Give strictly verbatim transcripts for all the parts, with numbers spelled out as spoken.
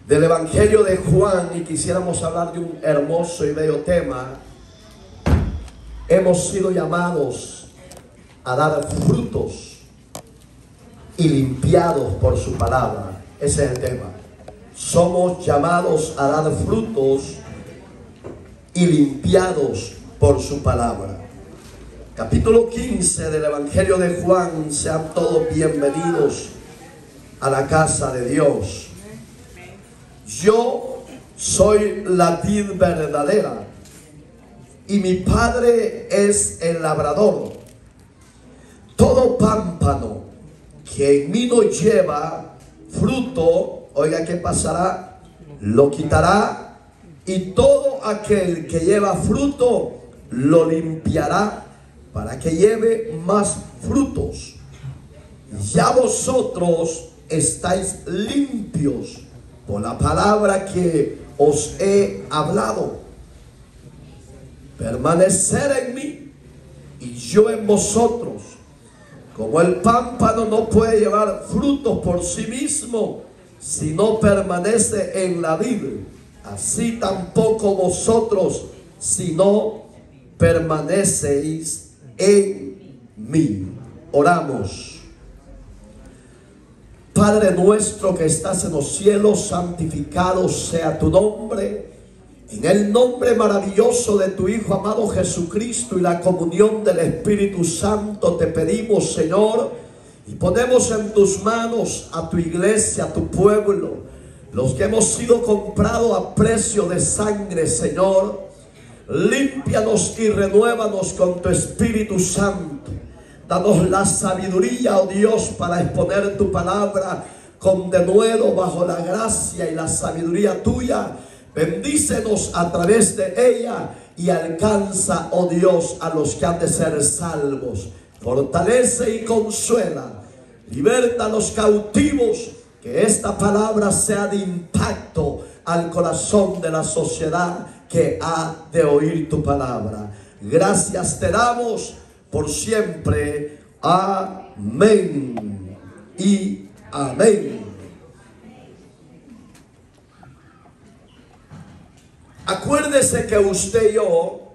del Evangelio de Juan, y quisiéramos hablar de un hermoso y bello tema. Hemos sido llamados a dar frutos y limpiados por su palabra. Ese es el tema. Somos llamados a dar frutos y limpiados por su palabra. Capítulo quince del Evangelio de Juan. Sean todos bienvenidos a la casa de Dios. Yo soy la vid verdadera y mi Padre es el labrador. Todo pámpano que en mí no lleva fruto, oiga, ¿qué pasará? Lo quitará, y todo aquel que lleva fruto lo limpiará para que lleve más frutos. Ya vosotros estáis limpios por la palabra que os he hablado. Permanecer en mí y yo en vosotros. Como el pámpano no puede llevar frutos por sí mismo si no permanece en la vid, así tampoco vosotros si no permanecéis en mí. Oramos. Padre nuestro que estás en los cielos, santificado sea tu nombre. En el nombre maravilloso de tu Hijo amado Jesucristo y la comunión del Espíritu Santo te pedimos, Señor, y ponemos en tus manos a tu iglesia, a tu pueblo, los que hemos sido comprados a precio de sangre, Señor. Límpianos y renuévanos con tu Espíritu Santo. Danos la sabiduría, oh Dios, para exponer tu palabra con denuedo bajo la gracia y la sabiduría tuya. Bendícenos a través de ella y alcanza, oh Dios, a los que han de ser salvos. Fortalece y consuela. Liberta a los cautivos. Que esta palabra sea de impacto al corazón de la sociedad que ha de oír tu palabra. Gracias te damos por siempre. Amén y amén. Acuérdese que usted y yo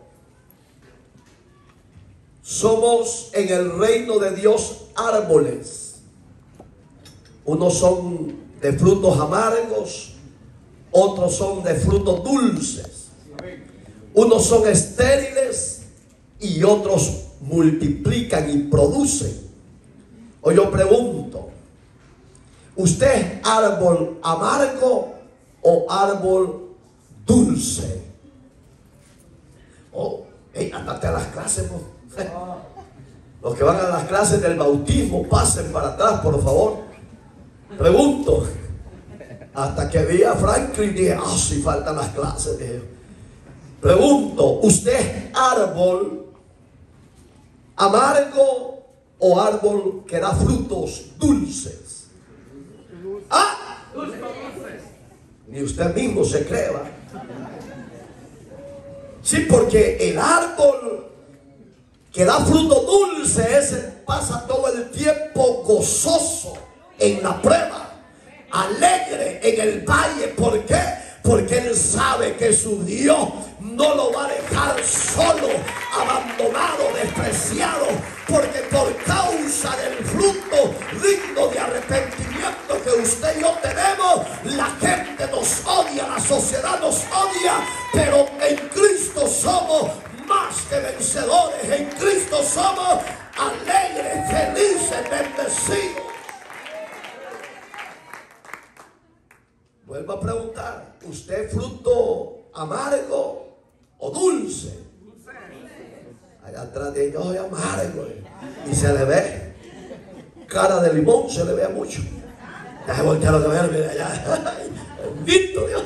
somos en el reino de Dios árboles. Unos son de frutos amargos, otros son de frutos dulces. Unos son estériles y otros multiplican y producen. O yo pregunto, ¿usted es árbol amargo o árbol dulce? Oh, hey, andate a las clases, ¿no? Los que van a las clases del bautismo, pasen para atrás, por favor. Pregunto, hasta que vi a Franklin dije, ah, oh, si faltan las clases. Dije. Pregunto, ¿usted es árbol amargo o árbol que da frutos dulces? Ah, ni usted mismo se cree. Sí, porque el árbol que da fruto dulce, ese pasa todo el tiempo gozoso en la prueba, alegre en el valle. ¿Por qué? Porque él sabe que su Dios no lo va a dejar solo, abandonado, despreciado. Porque por causa del fruto digno de arrepentimiento que usted y yo tenemos, la gente nos odia, la sociedad nos odia. Pero en Cristo somos más que vencedores. En Cristo somos alegres, felices, bendecidos. Vuelvo a preguntar, ¿usted es fruto amargo o dulce? Allá atrás de ellos es amargo y se le ve cara de limón, se le ve mucho. Ya se voltea lo que ve, mira allá. Bendito Dios.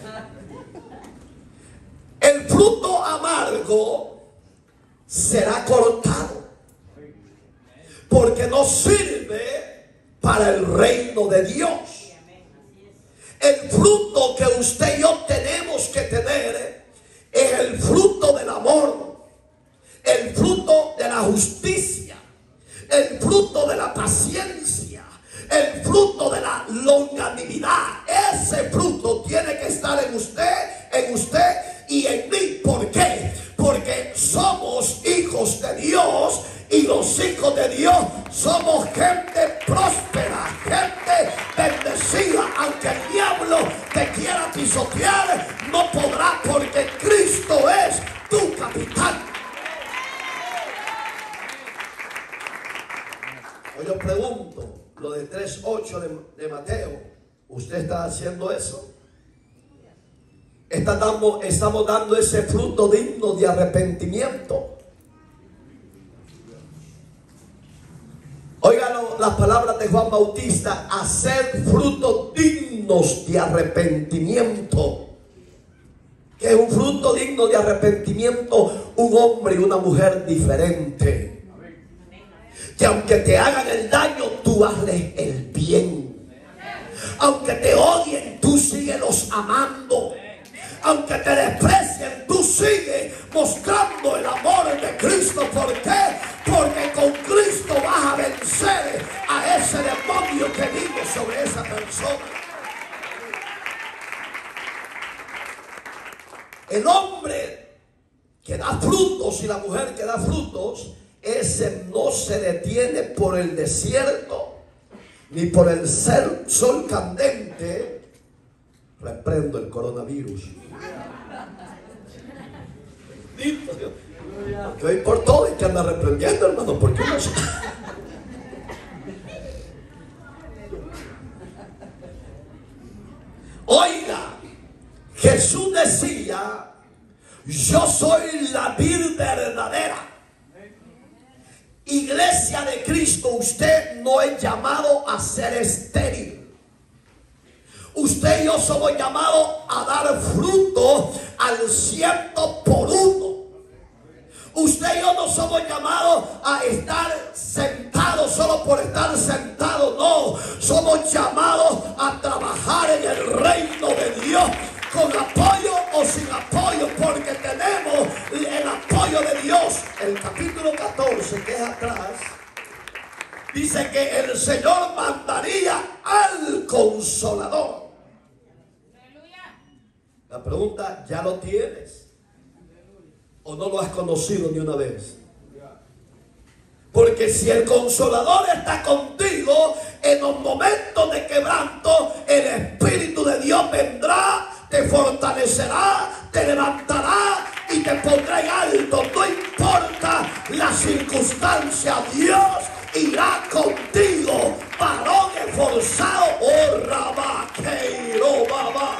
El fruto amargo será cortado porque no sirve para el reino de Dios. El fruto que usted y yo tenemos que tener es el fruto del amor, el fruto de la justicia, el fruto de la paciencia, el fruto de la longanimidad. ese fruto tiene que estar en usted, en usted y en mí. ¿Por qué? Porque somos hijos de Dios, y los hijos de Dios somos gente próspera, gente bendecida. Aunque el diablo te quiera pisotear, no podrá, porque Cristo es tu capitán. Hoy yo pregunto, lo de tres ocho de, de Mateo, ¿usted está haciendo eso? Está dando, estamos dando ese fruto digno de arrepentimiento. Oigan las palabras de Juan Bautista: hacer frutos dignos de arrepentimiento. ¿Qué es un fruto digno de arrepentimiento? Un hombre y una mujer diferente, que aunque te hagan el daño, tú hazles el bien. Aunque te odien, tú síguelos amando. Aunque te desprecien, tú sigues mostrando el amor de Cristo. ¿Por qué? Porque con Cristo vas a vencer a ese demonio que vive sobre esa persona. El hombre que da frutos y la mujer que da frutos, ese no se detiene por el desierto ni por el sol candente. Reprendo el coronavirus. Porque hoy por todo hay que andar reprendiendo, hermano, porque no sé. Oiga, Jesús decía: yo soy la vid verdadera. Iglesia de Cristo, usted no es llamado a ser estéril. Usted y yo somos llamados a dar fruto al ciento por uno. Usted y yo no somos llamados a estar sentados solo por estar sentados. No, somos llamados a trabajar en el reino de Dios, con apoyo o sin apoyo, porque tenemos el apoyo de Dios. El capítulo catorce, que es atrás, dice que el Señor mandaría al Consolador. La pregunta: ¿ya lo tienes? ¿O no lo has conocido ni una vez? Porque si el Consolador está contigo en los momentos de quebranto, el Espíritu de Dios vendrá, te fortalecerá, te levantará y te pondrá en alto. No importa la circunstancia, Dios irá contigo. Varón esforzado, oh Rabá, Keiro, Baba.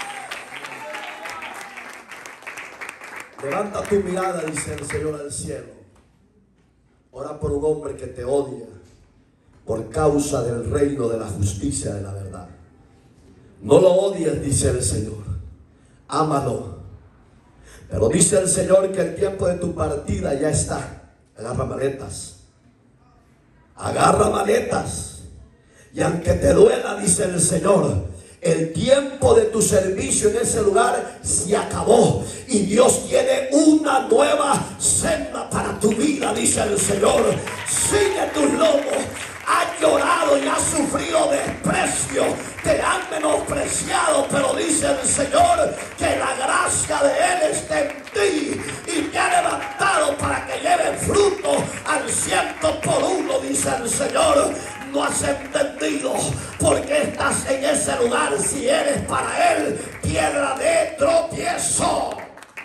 Levanta tu mirada, dice el Señor, al cielo. Ora por un hombre que te odia por causa del reino de la justicia, de la verdad. No lo odies, dice el Señor. Ámalo. Pero dice el Señor que el tiempo de tu partida ya está. Agarra maletas. Agarra maletas. Y aunque te duela, dice el Señor, el tiempo de tu servicio en ese lugar se acabó. Y Dios tiene una nueva senda para tu vida, dice el Señor. Sigue tus lomos. Has llorado y has sufrido desprecio. Te han menospreciado, pero dice el Señor que la gracia de Él está en ti y te ha levantado para que lleves fruto al ciento por uno, dice el Señor. No has entendido por qué estás en ese lugar si eres para Él piedra de tropiezo.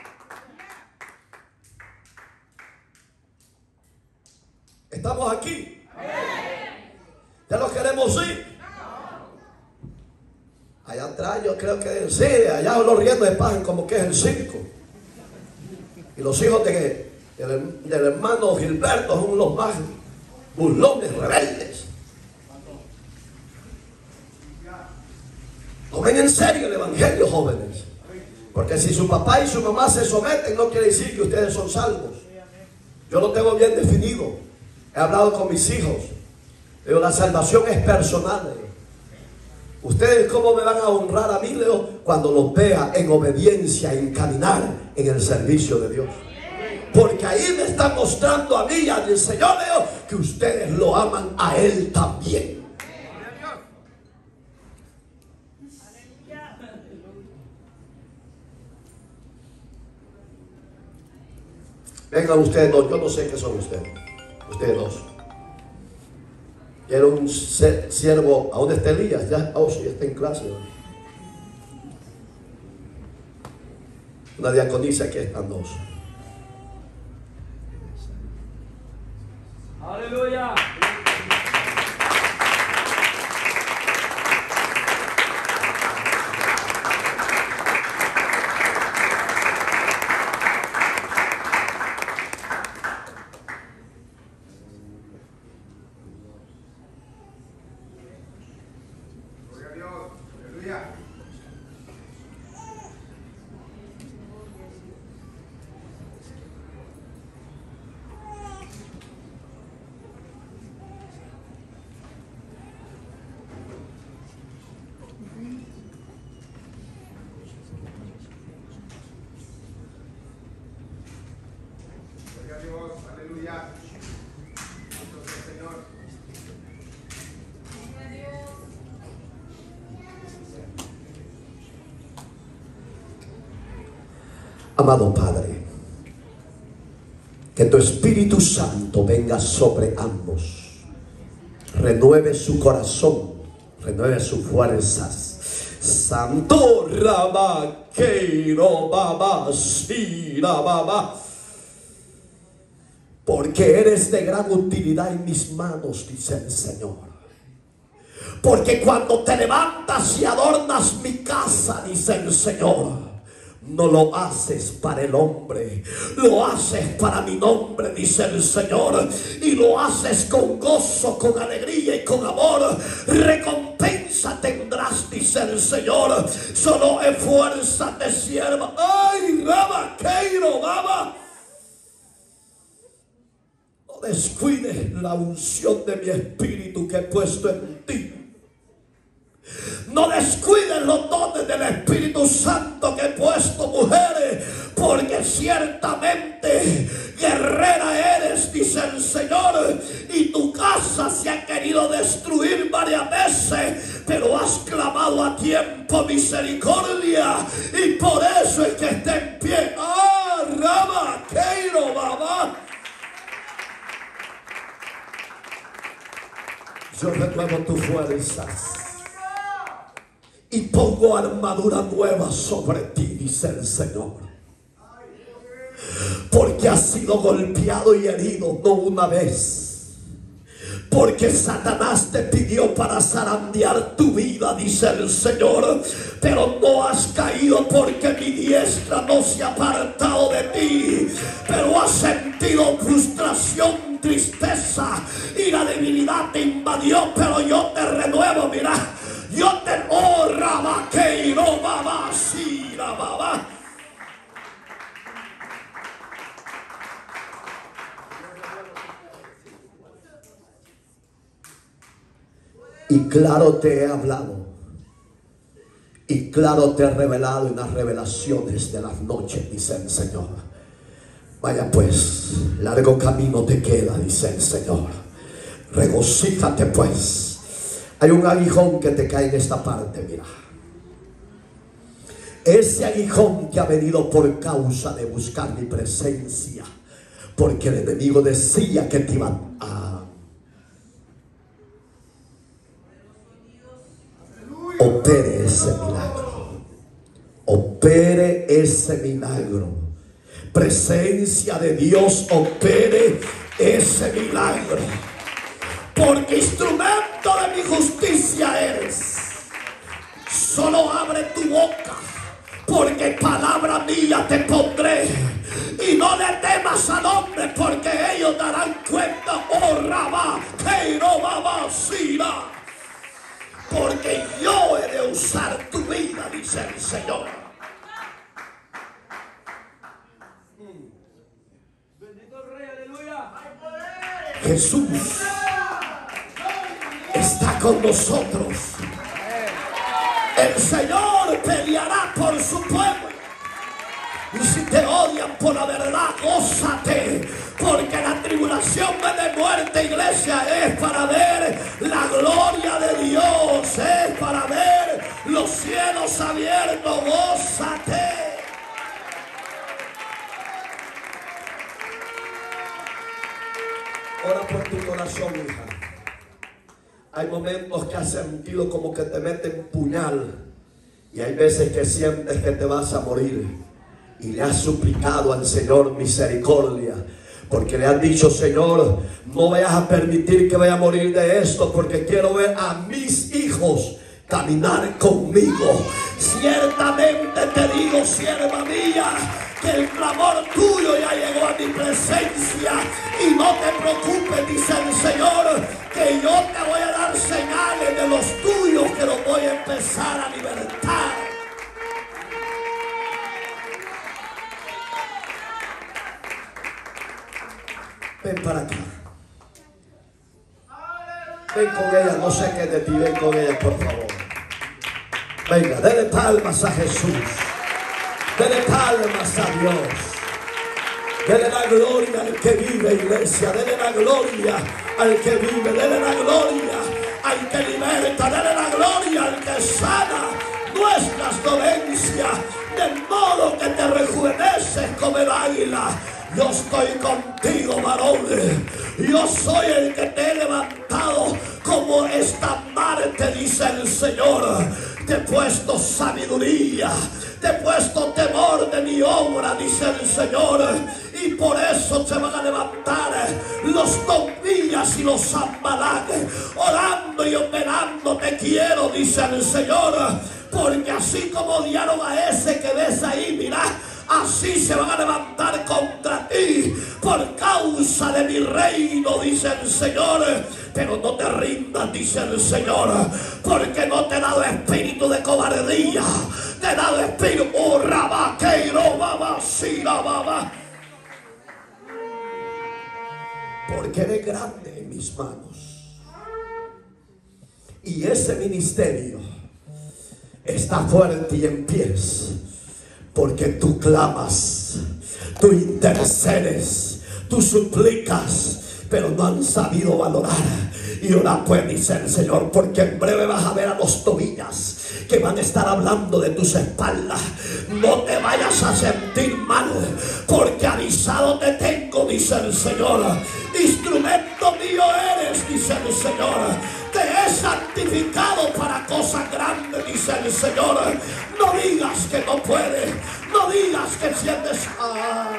¿Estamos aquí? ¿Ya lo queremos ir? Allá atrás yo creo que sí, allá los riendo de paja como que es el circo. Y los hijos de, del, del hermano Gilberto son los más burlones, rebeldes. Tomen en serio el evangelio, jóvenes. Porque si su papá y su mamá se someten, no quiere decir que ustedes son salvos. Yo lo tengo bien definido. He hablado con mis hijos. Pero la salvación es personal. Ustedes cómo me van a honrar a mí, Leo, cuando los vea en obediencia, en caminar en el servicio de Dios. Porque ahí me está mostrando a mí y al Señor, Leo, que ustedes lo aman a Él también. Vengan ustedes dos, yo no sé qué son ustedes. Ustedes dos. Era un siervo. ¿A dónde está Elías? Ya, oh, sí, está en clase. Una diaconisa, aquí están dos. Aleluya. Amado Padre, que tu Espíritu Santo venga sobre ambos, renueve su corazón, renueve sus fuerzas. Santo Rama, Keiro Baba, Sira Baba, porque eres de gran utilidad en mis manos, dice el Señor. Porque cuando te levantas y adornas mi casa, dice el Señor, no lo haces para el hombre, lo haces para mi nombre, dice el Señor. Y lo haces con gozo, con alegría y con amor. Recompensa tendrás, dice el Señor. Solo esfuérzate, sierva. Ay, Rama, Keiro, Baba. No descuides la unción de mi espíritu que he puesto en ti. No descuiden los dones del Espíritu Santo que he puesto, mujeres, porque ciertamente guerrera eres, dice el Señor, y tu casa se ha querido destruir varias veces, pero has clamado a tiempo misericordia, y por eso es que está en pie. ¡Ah, Rama, Keiro, Baba! Yo renuevo tus fuerzas y pongo armadura nueva sobre ti, dice el Señor. Porque has sido golpeado y herido no una vez. Porque Satanás te pidió para zarandear tu vida, dice el Señor. Pero no has caído porque mi diestra no se ha apartado de ti. Pero has sentido frustración, tristeza y la debilidad te invadió. Pero yo te renuevo, mira. Yo te honra, vaqueiro, baba, sira, baba. Y claro te he hablado, y claro te he revelado en las revelaciones de las noches, dice el Señor. Vaya pues, largo camino te queda, dice el Señor. Regocíjate pues. Hay un aguijón que te cae en esta parte, mira. Ese aguijón que ha venido por causa de buscar mi presencia. Porque el enemigo decía que te iba a... Opere ese milagro. Opere ese milagro. Presencia de Dios, opere ese milagro. Porque instrumento de mi justicia eres. Solo abre tu boca, porque palabra mía te pondré. Y no le temas al hombre, porque ellos darán cuenta. Oh, Rabá, Keiro, Baba, Sira. Porque yo he de usar tu vida, dice el Señor. Bendito el Rey, aleluya. Jesús está con nosotros. El Señor peleará por su pueblo. Y si te odian por la verdad, gózate, porque la tribulación de muerte, iglesia, es para ver la gloria de Dios, es para ver los cielos abiertos. Gózate. corazón, hija. Hay momentos que has sentido como que te meten puñal. Y hay veces que sientes que te vas a morir. Y le has suplicado al Señor misericordia. Porque le has dicho: Señor, no vayas a permitir que vaya a morir de esto, porque quiero ver a mis hijos caminar conmigo. Ciertamente te digo, sierva mía, que el clamor tuyo ya llegó a mi presencia. Y no te preocupes, dice el Señor, que yo te voy a dar señales de los tuyos, que los voy a empezar a libertar. Ven para acá. Ven con ella, no sé qué es de ti, ven con ella, por favor. Venga, dele palmas a Jesús. Dele palmas a Dios. Dele la gloria al que vive, iglesia. Dele la gloria al que vive. Dele la gloria al que liberta. Dele la gloria al que sana nuestras dolencias, de modo que te rejuveneces como el águila. Yo estoy contigo, varón. Yo soy el que te he levantado como esta Marte, dice el Señor. Te he puesto sabiduría, te he puesto temor de mi obra, dice el Señor. Y por eso se van a levantar los Tobías y los Sanballat, orando y operando te quiero, dice el Señor. Porque así como odiaron a ese que ves ahí, mira, así se van a levantar contra ti por causa de mi reino, dice el Señor. Pero no te rindas, dice el Señor, porque no te he dado espíritu de cobardía, te he dado espíritu, oh, rabaqueiro, babasira, baba. Porque eres grande en mis manos. Y ese ministerio está fuerte y en pies. Porque tú clamas, tú intercedes, tú suplicas, pero no han sabido valorar. Y ahora pues, dice el Señor, porque en breve vas a ver a los Tobías que van a estar hablando de tus espaldas. No te vayas a sentir mal, porque avisado te tengo, dice el Señor. Instrumento mío eres, dice el Señor. Te he santificado para cosas grandes, dice el Señor. No digas que no puedes, no digas que sientes. Ah.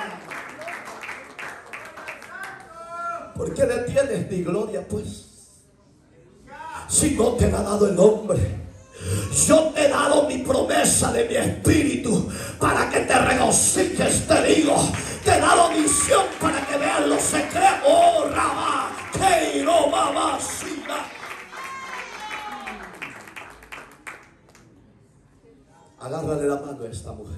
¿Por qué detienes mi gloria, pues? Si no te ha dado el hombre. Yo te he dado mi promesa de mi espíritu para que te regocijes, te digo. Te he dado visión para que veas los secretos. Oh, Rabá, Keiro, Babasina. Agárrale la mano a esta mujer.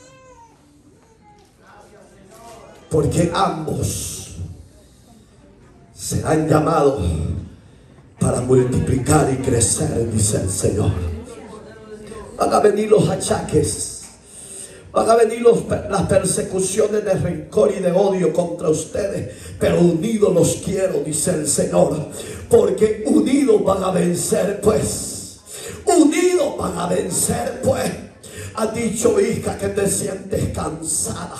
Porque ambos serán llamados para multiplicar y crecer, dice el Señor. Van a venir los achaques, van a venir los, las persecuciones de rencor y de odio contra ustedes, pero unidos los quiero, dice el Señor, porque unidos van a vencer, pues. Unidos van a vencer, pues. Has dicho, hija, que te sientes cansada.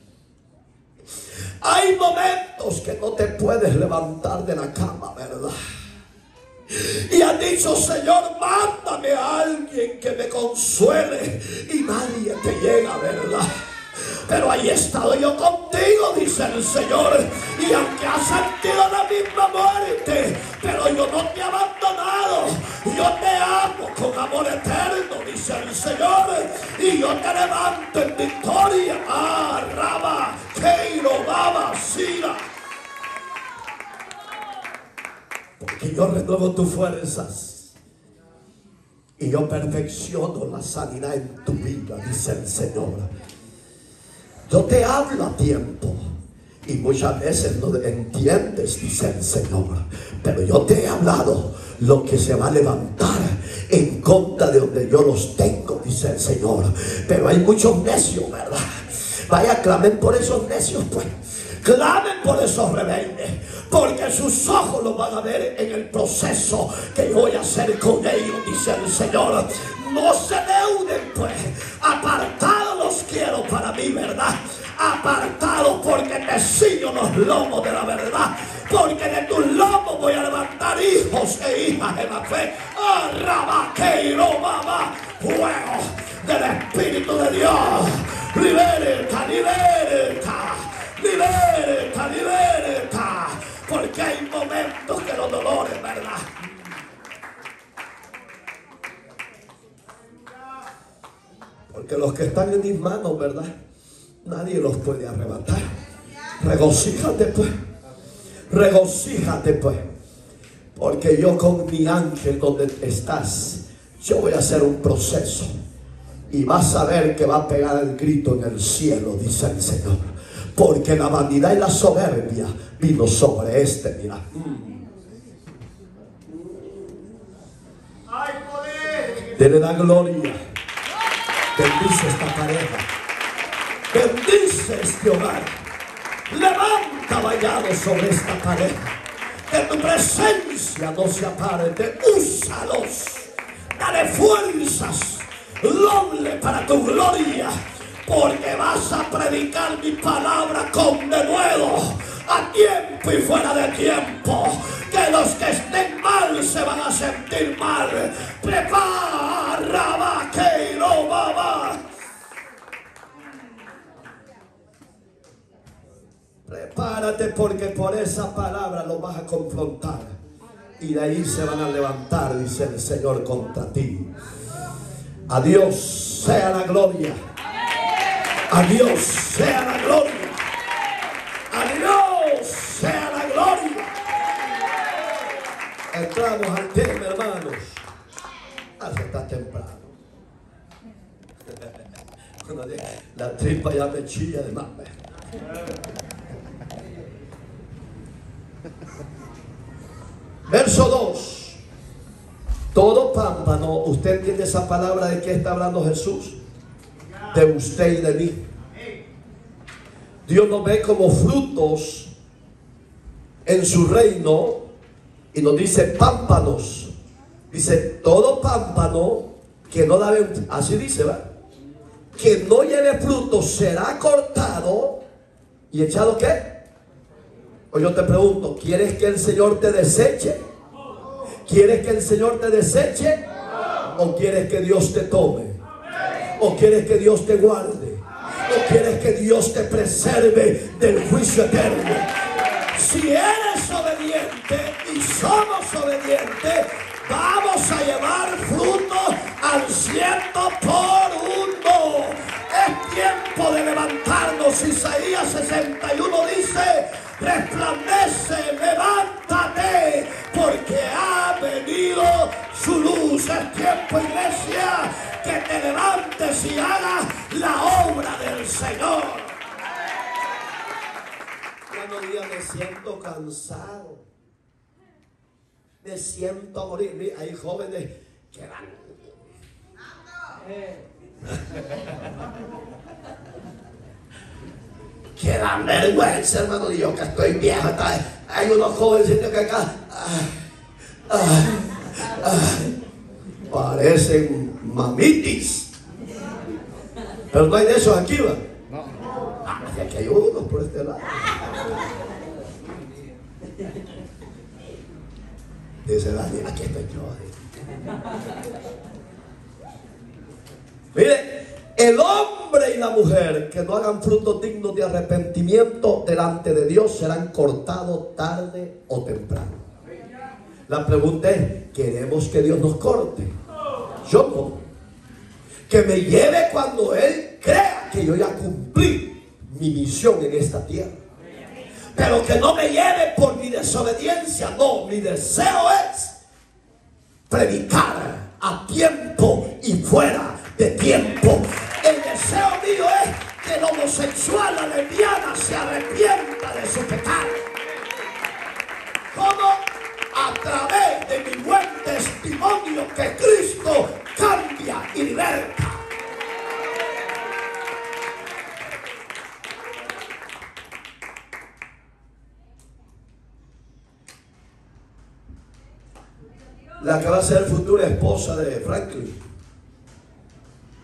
Hay momentos que no te puedes levantar de la cama, ¿verdad? Y has dicho, Señor, mándame a alguien que me consuele. Y nadie te llega, ¿verdad? Pero ahí he estado yo contigo, dice el Señor. Y aunque has sentido la misma muerte, pero yo no te he abandonado. Yo te amo con amor eterno, dice el Señor. Y yo te levanto en victoria. Ah, Raba, Keiro, Baba, Sira. Porque yo renuevo tus fuerzas y yo perfecciono la sanidad en tu vida, dice el Señor. Yo te hablo a tiempo y muchas veces no entiendes, dice el Señor. Pero yo te he hablado lo que se va a levantar en contra de donde yo los tengo, dice el Señor. Pero hay muchos necios, ¿verdad? Vaya, clamen por esos necios, pues. Clamen por esos rebeldes, porque sus ojos los van a ver en el proceso que voy a hacer con ellos, dice el Señor. No se deuden, pues. Apartados los quiero para mí, ¿verdad? Apartados, porque te siguen los lomos de la verdad. porque de tus lomos voy a levantar hijos e hijas en la fe. Arrabaqueiro, mamá, fuego del Espíritu de Dios. Liberta, liberta, liberta, liberta, porque hay momentos que los dolores, ¿verdad? Porque los que están en mis manos, ¿verdad? Nadie los puede arrebatar. Regocíjate pues, regocíjate pues, porque yo con mi ángel donde estás, yo voy a hacer un proceso y vas a ver que va a pegar el grito en el cielo, dice el Señor, porque la vanidad y la soberbia vino sobre este, mira. Dele la gloria. Bendice esta pareja, bendice este hogar. Levanta vallado sobre esta pareja, que tu presencia no se aparte. Úsalos, dale fuerzas doble para tu gloria, porque vas a predicar mi palabra con denuedo, a tiempo y fuera de tiempo. Que los que estén mal se van a sentir mal. Prepara, vaquero, mamá. Prepárate, porque por esa palabra lo vas a confrontar y de ahí se van a levantar, dice el Señor, contra ti. A Dios sea la gloria, a Dios sea la gloria, a Dios sea la gloria. Entramos al tema, hermanos. Hace está temprano. La tripa ya me chilla de más. Verso dos. Todo pámpano, ¿usted entiende esa palabra de qué está hablando Jesús? De usted y de mí. Dios nos ve como frutos en su reino y nos dice pámpanos. Dice, todo pámpano que no da, así dice, ¿verdad? Que no lleve fruto será cortado y echado, ¿qué? O yo te pregunto, ¿quieres que el Señor te deseche? ¿Quieres que el Señor te deseche? ¿O quieres que Dios te tome? ¿O quieres que Dios te guarde? ¿O quieres que Dios te preserve del juicio eterno? Si eres obediente y somos obedientes, vamos a llevar fruto al ciento por uno. Es tiempo de levantarnos. Isaías sesenta y uno dice: resplandece, levántate, porque ha venido su luz. Es tiempo, iglesia, que te levantes y hagas la obra del Señor. Ya no diga, me siento cansado, me siento a morir. Mira, hay jóvenes que van. Que dan vergüenza, hermano. Y yo que estoy viejo, está, hay unos jovencitos que acá ay, ay, ay, parecen mamitis. Pero no hay de esos aquí, ¿va? No. Ah, aquí hay unos por este lado. Dice Daniel, aquí estoy yo. Mire, el hombre y la mujer que no hagan frutos dignos de arrepentimiento delante de Dios serán cortados tarde o temprano. La pregunta es, ¿queremos que Dios nos corte? Yo no. Que me lleve cuando Él crea que yo ya cumplí mi misión en esta tierra. Pero que no me lleve por mi desobediencia. No, mi deseo es predicar a tiempo y fuera de tiempo. El deseo mío es que el homosexual, la lesbiana, se arrepienta de su pecado. ¿Cómo? A través de mi buen testimonio que Cristo cambia y liberta. La que va a ser futura esposa de Franklin.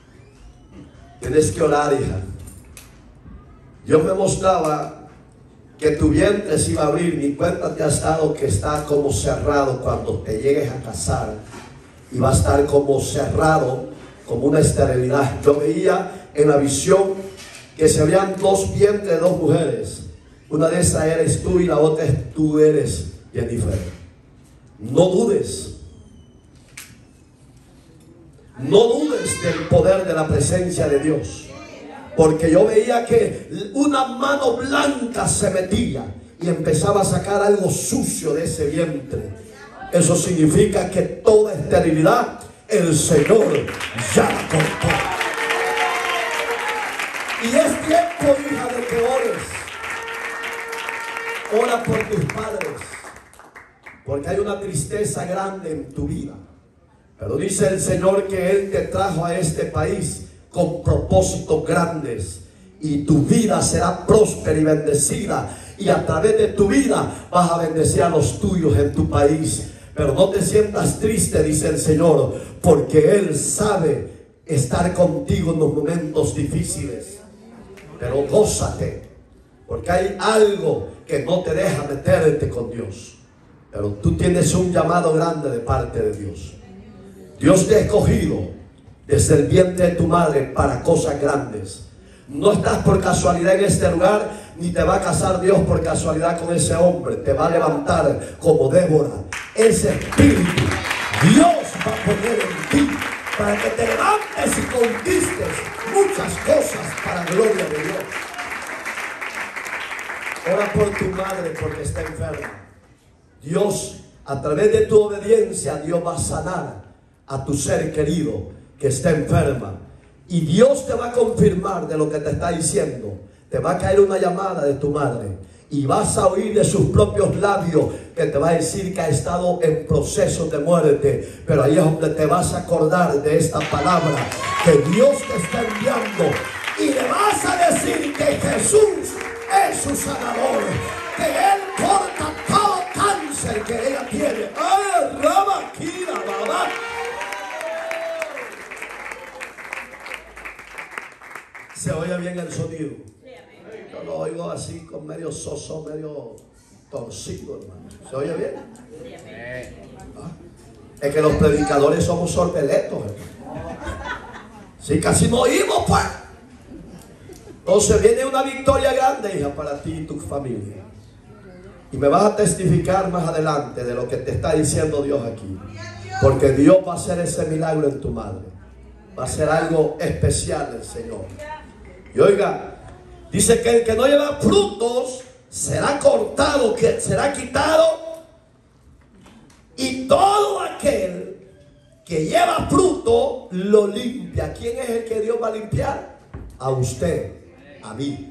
Tienes que orar, hija. Dios me mostraba que tu vientre se iba a abrir, ni cuenta te has dado que está como cerrado cuando te llegues a casar, y va a estar como cerrado, como una esterilidad. Yo veía en la visión que se veían dos vientres de dos mujeres. Una de esas eres tú y la otra es tú eres Jennifer. No dudes. No dudes del poder de la presencia de Dios. Porque yo veía que una mano blanca se metía y empezaba a sacar algo sucio de ese vientre. Eso significa que toda esterilidad el Señor ya la cortó. Y es tiempo, hija, de que ores. Ora por tus padres, porque hay una tristeza grande en tu vida. Pero dice el Señor que Él te trajo a este país con propósitos grandes, y tu vida será próspera y bendecida, y a través de tu vida vas a bendecir a los tuyos en tu país. Pero no te sientas triste, dice el Señor, porque Él sabe estar contigo en los momentos difíciles. Pero gózate, porque hay algo que no te deja meterte con Dios. Pero tú tienes un llamado grande de parte de Dios. Dios te ha escogido desde el vientre de tu madre para cosas grandes. No estás por casualidad en este lugar, ni te va a casar Dios por casualidad con ese hombre. Te va a levantar como Débora. Ese espíritu Dios va a poner en ti para que te levantes y conquistes muchas cosas para la gloria de Dios. Ora por tu madre porque está enferma. Dios, a través de tu obediencia, Dios va a sanar a tu ser querido que está enferma. Y Dios te va a confirmar de lo que te está diciendo. Te va a caer una llamada de tu madre y vas a oír de sus propios labios que te va a decir que ha estado en proceso de muerte. Pero ahí es donde te vas a acordar de esta palabra que Dios te está enviando, y le vas a decir que Jesús es su sanador, que Él corta todo cáncer que ella tiene. ¡Ay, rama, kira, babá! Se oye bien el sonido. Yo lo oigo así con medio soso, medio torcido, hermano. ¿Se oye bien? ¿Ah? Es que los predicadores somos sorbeletos, hermano. Sí, casi no oímos, pues. Entonces viene una victoria grande, hija, para ti y tu familia. Y me vas a testificar más adelante de lo que te está diciendo Dios aquí. Porque Dios va a hacer ese milagro en tu madre. Va a ser algo especial el Señor. Y oiga, dice que el que no lleva frutos será cortado, que será quitado. Y todo aquel que lleva fruto lo limpia. ¿Quién es el que Dios va a limpiar? A usted, a mí.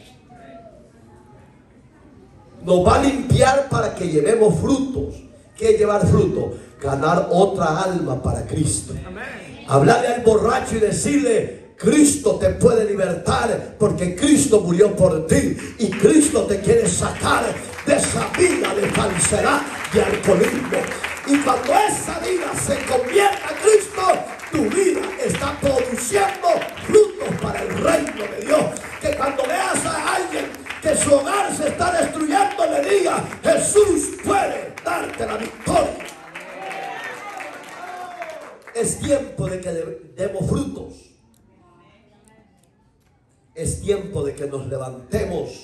Nos va a limpiar para que llevemos frutos. ¿Qué es llevar fruto? Ganar otra alma para Cristo. Hablarle al borracho y decirle: Cristo te puede libertar, porque Cristo murió por ti, y Cristo te quiere sacar de esa vida de falsedad, de alcoholismo. Y cuando esa vida se convierta a Cristo, tu vida está produciendo frutos para el reino de Dios. Que cuando veas a alguien que su hogar se está destruyendo, le diga: Jesús puede darte la victoria. Es tiempo de que demos frutos. Es tiempo de que nos levantemos.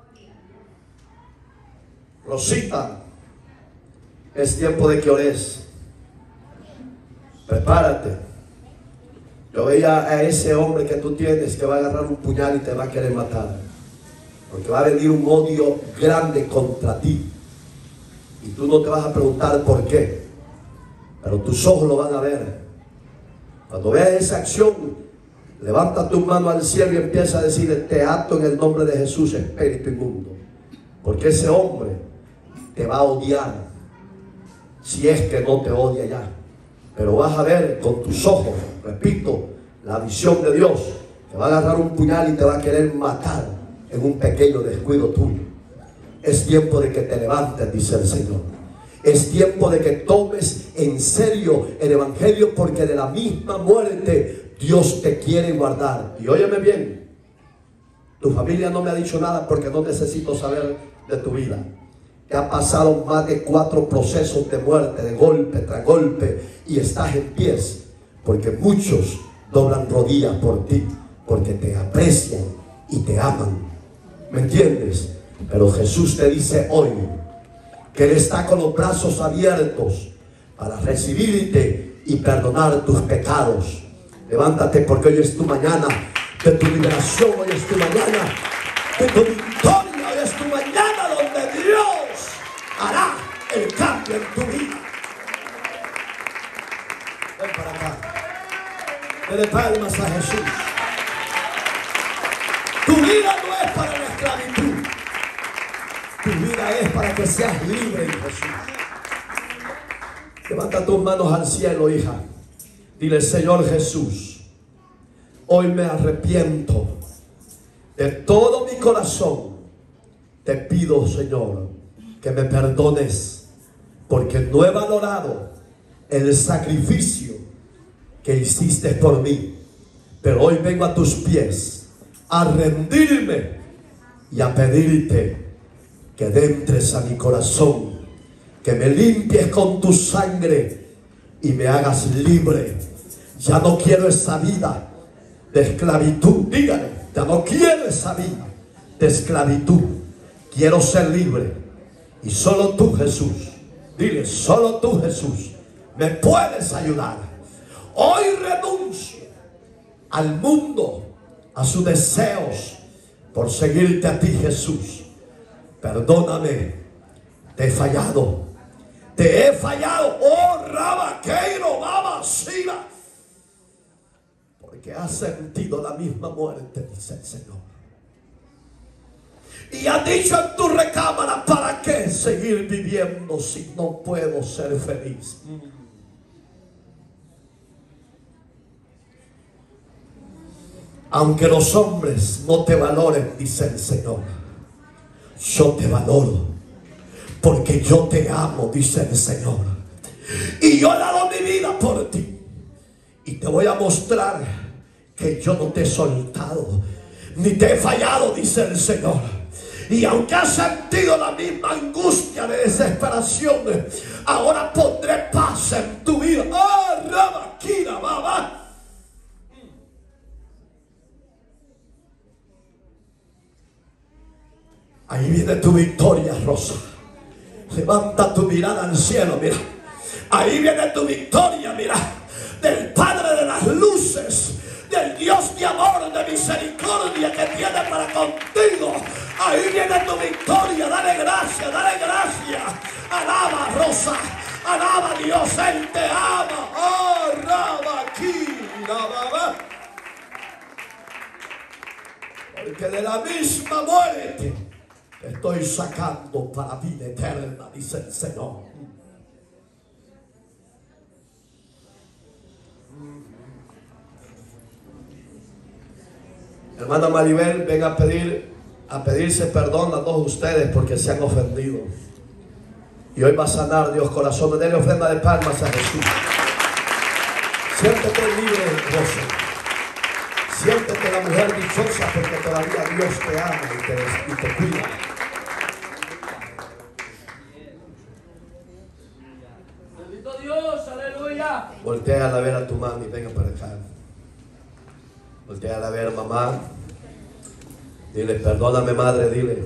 Rosita, es tiempo de que ores. Prepárate. Yo veía a ese hombre que tú tienes que va a agarrar un puñal y te va a querer matar, porque va a venir un odio grande contra ti, y tú no te vas a preguntar por qué, pero tus ojos lo van a ver. Cuando veas esa acción, levanta tu mano al cielo y empieza a decirle: te ato en el nombre de Jesús, espíritu inmundo. Porque ese hombre te va a odiar, si es que no te odia ya. Pero vas a ver con tus ojos, repito, la visión de Dios. Te va a agarrar un puñal y te va a querer matar en un pequeño descuido tuyo. Es tiempo de que te levantes, dice el Señor. Es tiempo de que tomes en serio el evangelio, porque de la misma muerte Dios te quiere guardar. Y óyeme bien, Tu familia no me ha dicho nada porque no necesito saber de tu vida. Que ha pasado más de cuatro procesos de muerte, de golpe tras golpe, y estás en pies, porque muchos doblan rodillas por ti, porque te aprecian y te aman. ¿Me entiendes? Pero Jesús te dice hoy que Él está con los brazos abiertos para recibirte y perdonar tus pecados. Levántate, porque hoy es tu mañana de tu liberación, hoy es tu mañana de tu victoria, hoy es tu mañana donde Dios hará el cambio en tu vida. Ven para acá. Dele palmas a Jesús. Tu vida no es para la esclavitud. Tu vida es para que seas libre en Jesús. Levanta tus manos al cielo, hija. Dile: Señor Jesús, hoy me arrepiento de todo mi corazón. Te pido, Señor, que me perdones, porque no he valorado el sacrificio que hiciste por mí. Pero hoy vengo a tus pies a rendirme y a pedirte que entres a mi corazón, que me limpies con tu sangre y me hagas libre. Ya no quiero esa vida de esclavitud. Dígale: ya no quiero esa vida de esclavitud. Quiero ser libre. Y solo tú, Jesús, dile: solo tú, Jesús, me puedes ayudar. Hoy renuncio al mundo, a sus deseos, por seguirte a ti, Jesús. Perdóname, te he fallado. Te he fallado. Oh, Rabaqueiro, Baba, Siba. Porque has sentido la misma muerte, dice el Señor. Y has dicho en tu recámara: ¿para qué seguir viviendo si no puedo ser feliz? Aunque los hombres no te valoren, dice el Señor, yo te valoro, porque yo te amo, dice el Señor. Y yo he dado mi vida por ti. Y te voy a mostrar que yo no te he soltado, ni te he fallado, dice el Señor. Y aunque has sentido la misma angustia de desesperación, ahora pondré paz en tu vida. ¡Ah, Rabaquira, Baba! Ahí viene tu victoria, Rosa. Levanta tu mirada al cielo, mira. Ahí viene tu victoria, mira. Del Padre de las luces, del Dios de amor, de misericordia que tiene para contigo. Ahí viene tu victoria. Dale gracias, dale gracias. Alaba, Rosa. Alaba a Dios, Él te ama. Oh, Rabaquira, Baba. Porque de la misma muerte te estoy sacando para vida eterna, dice el Señor. Hermana Maribel, venga a pedir, a pedirse perdón a todos ustedes porque se han ofendido. Y hoy va a sanar Dios corazones. Denle ofrenda de palmas a Jesús. Siéntete libre, Rosa. Siéntete la mujer dichosa, porque todavía Dios te ama y te, y te cuida. Bendito Dios, aleluya. Voltea a ver a tu mami, venga para acá. Voltea a ver, mamá. Dile: perdóname, madre, dile.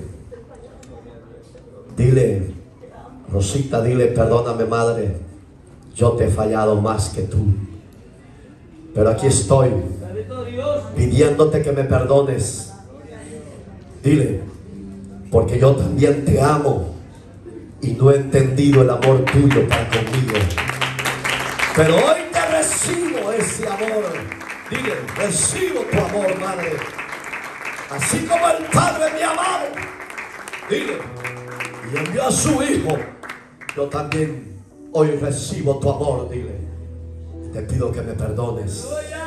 Dile, Rosita, dile: perdóname, madre. Yo te he fallado más que tú. Pero aquí estoy, pidiéndote que me perdones. Dile: porque yo también te amo y no he entendido el amor tuyo para conmigo. Pero hoy te recibo ese amor. Dile: recibo tu amor, madre. Así como el Padre me ha amado, dile, y envió a su Hijo, yo también hoy recibo tu amor. Dile: te pido que me perdones.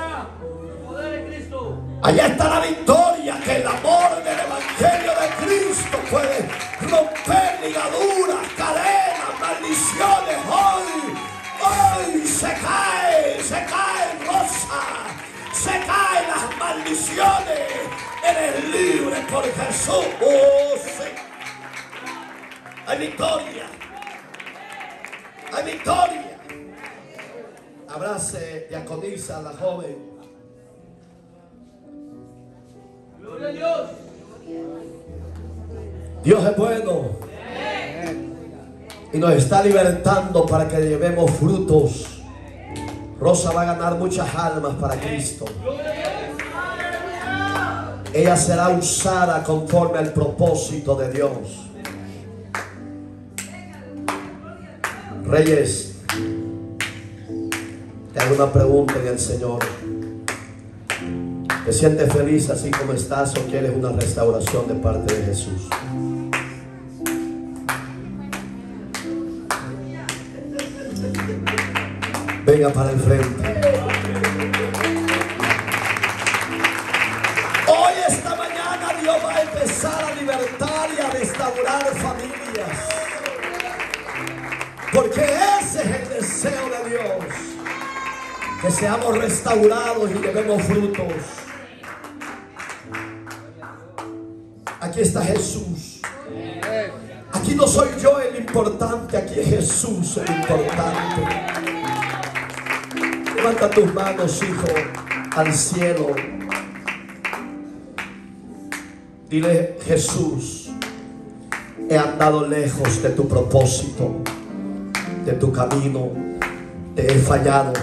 Allá está la victoria, que el amor del Evangelio de Cristo puede romper ligaduras, cadenas, maldiciones. Hoy, hoy se cae, se cae, Rosa, se caen las maldiciones. Eres libre por Jesús. Oh, sí. Hay victoria. Hay victoria. Abrace, diaconisa, a la joven. Gloria a Dios. Dios es bueno. Y nos está libertando para que llevemos frutos. Rosa va a ganar muchas almas para Cristo. Ella será usada conforme al propósito de Dios. Reyes, te hago una pregunta en el Señor. ¿Te sientes feliz así como estás o quieres una restauración de parte de Jesús? Venga para el frente. Hoy, esta mañana, Dios va a empezar a libertar y a restaurar familias. Porque ese es el deseo de Dios. Que seamos restaurados y llevemos frutos. Aquí está Jesús. Aquí no soy yo el importante, aquí es Jesús el importante. Levanta tus manos, hijo, al cielo. Dile: Jesús, he andado lejos de tu propósito, de tu camino, te he fallado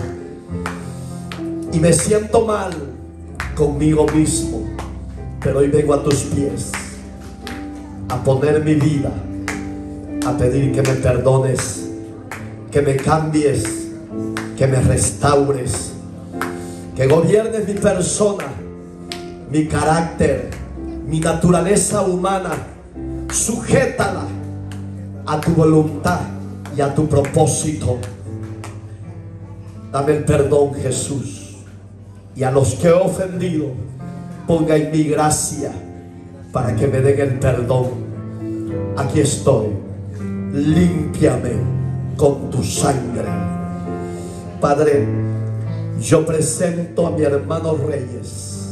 y me siento mal conmigo mismo, pero hoy vengo a tus pies a poner mi vida, a pedir que me perdones, que me cambies, que me restaures, que gobiernes mi persona, mi carácter, mi naturaleza humana. Sujétala a tu voluntad y a tu propósito. Dame el perdón, Jesús, y a los que he ofendido, ponga en mi gracia para que me den el perdón. Aquí estoy, límpiame con tu sangre. Padre, yo presento a mi hermano Reyes,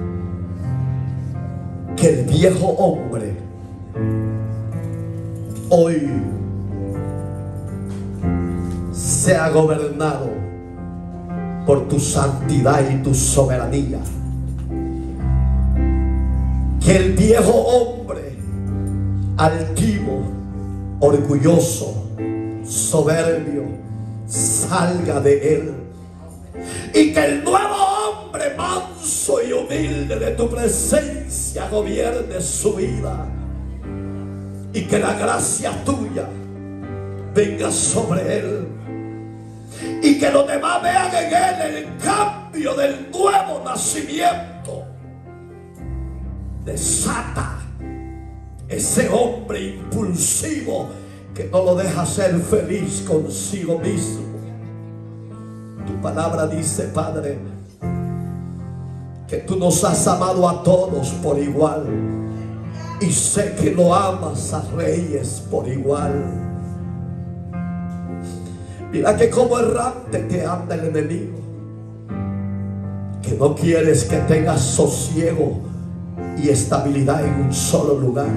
que el viejo hombre hoy sea gobernado por tu santidad y tu soberanía. Que el viejo hombre altivo, orgulloso, soberbio, salga de él, y que el nuevo hombre manso y humilde de tu presencia gobierne su vida, y que la gracia tuya venga sobre él, y que los demás vean en él el cambio del nuevo nacimiento. Desata ese hombre impulsivo que no lo deja ser feliz consigo mismo. Tu palabra dice, Padre, que tú nos has amado a todos por igual, y sé que lo amas a Reyes por igual. Mira que como errante te anda el enemigo, que no quieres que tengas sosiego y estabilidad en un solo lugar.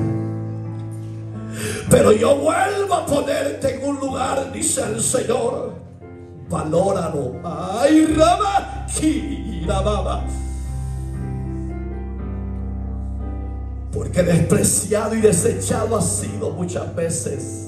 Pero yo vuelvo a ponerte en un lugar, dice el Señor. Valóralo. Ay, Rama, Kirababa. Porque despreciado y desechado has sido muchas veces.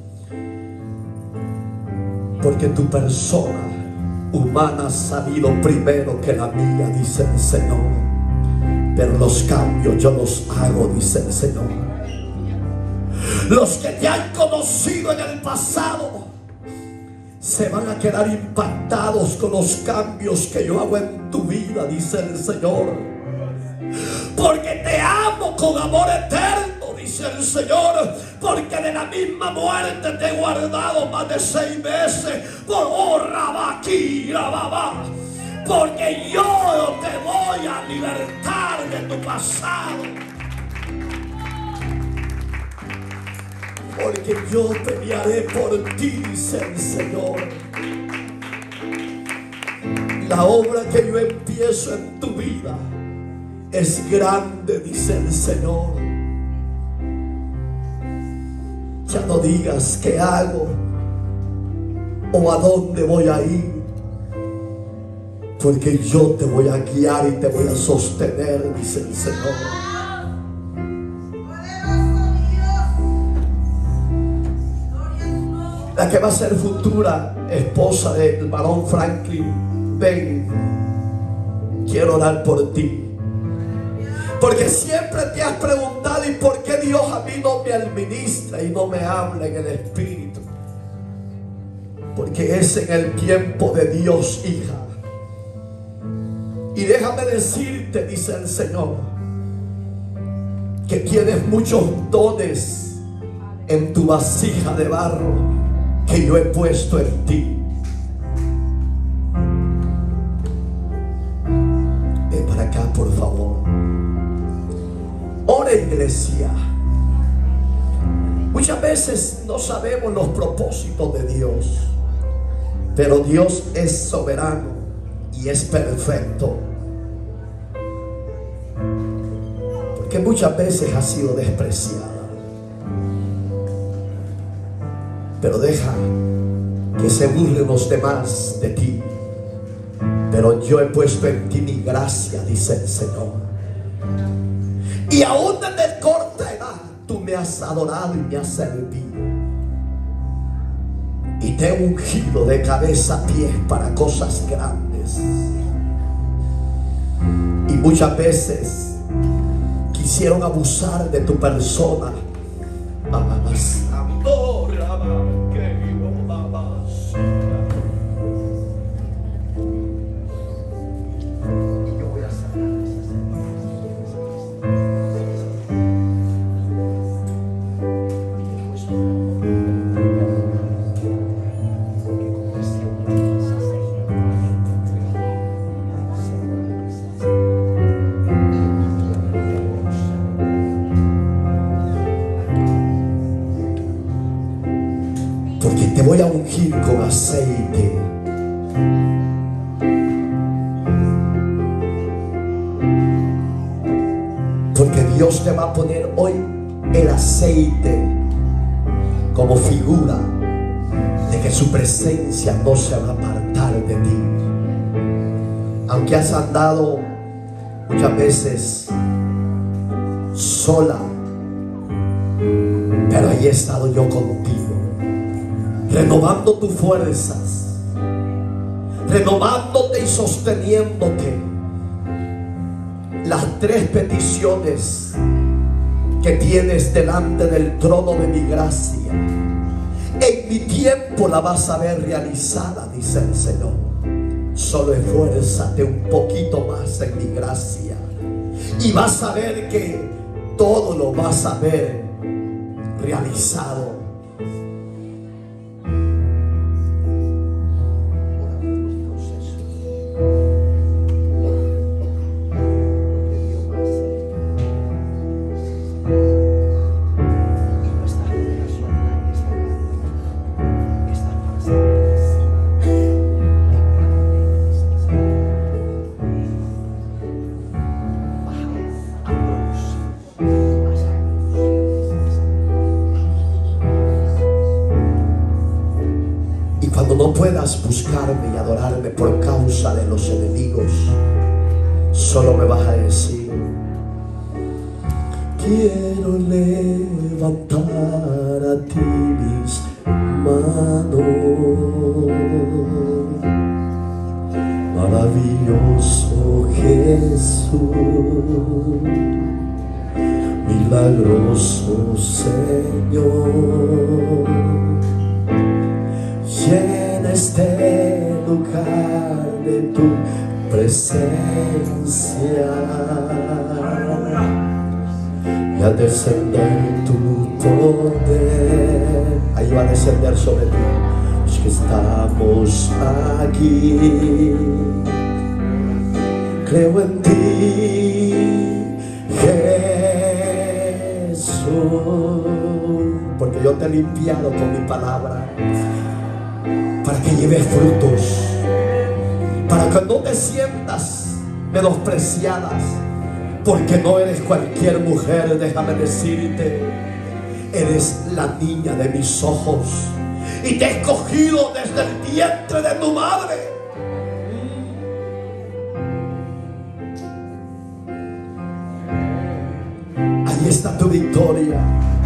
Porque tu persona humana ha salido primero que la mía, dice el Señor. Pero los cambios yo los hago, dice el Señor. Los que te han conocido en el pasado se van a quedar impactados con los cambios que yo hago en tu vida, dice el Señor. Porque te amo con amor eterno, dice el Señor. Porque de la misma muerte te he guardado más de seis meses. Por oh, Rabaquí, Rababá. Porque yo te voy a libertar de tu pasado. Porque yo pelearé por ti, dice el Señor. La obra que yo empiezo en tu vida es grande, dice el Señor. Ya no digas qué hago o a dónde voy a ir, porque yo te voy a guiar y te voy a sostener, dice el Señor. La que va a ser futura esposa del varón Franklin, ven, quiero orar por ti. Porque siempre te has preguntado, ¿y por qué Dios a mí no me administra y no me habla en el Espíritu? Porque es en el tiempo de Dios, hija. Y déjame decirte, dice el Señor, que tienes muchos dones en tu vasija de barro que yo he puesto en ti. Ven para acá, por favor. Ora, iglesia. Muchas veces no sabemos los propósitos de Dios, pero Dios es soberano y es perfecto. Porque muchas veces ha sido despreciada, pero deja que se burlen los demás de ti. Pero yo he puesto en ti mi gracia, dice el Señor. Y aún desde corta edad tú me has adorado y me has servido. Y te he ungido de cabeza a pies para cosas grandes. Y muchas veces quisieron abusar de tu persona. Te voy a ungir con aceite. Porque Dios te va a poner hoy el aceite como figura de que su presencia no se va a apartar de ti. Aunque has andado muchas veces sola, pero ahí he estado yo contigo, renovando tus fuerzas, renovándote y sosteniéndote. Las tres peticiones que tienes delante del trono de mi gracia, en mi tiempo la vas a ver realizada, dice el Señor. Solo esfuérzate un poquito más en mi gracia y vas a ver que todo lo vas a ver realizado. No puedas buscarme y adorarme por causa de los enemigos, solo me vas a decir: quiero levantar a ti mis manos. Maravilloso Jesús, milagroso Señor, llena este lugar de tu presencia y al descender tu poder, ahí va a descender sobre ti. Los que estamos aquí, creo en ti, Jesús, porque yo te he limpiado con mi palabra, para que lleves frutos, para que no te sientas menospreciadas, Porque no eres cualquier mujer, déjame decirte. Eres la niña de mis ojos. Y te he escogido desde el vientre de tu madre. Ahí está tu victoria.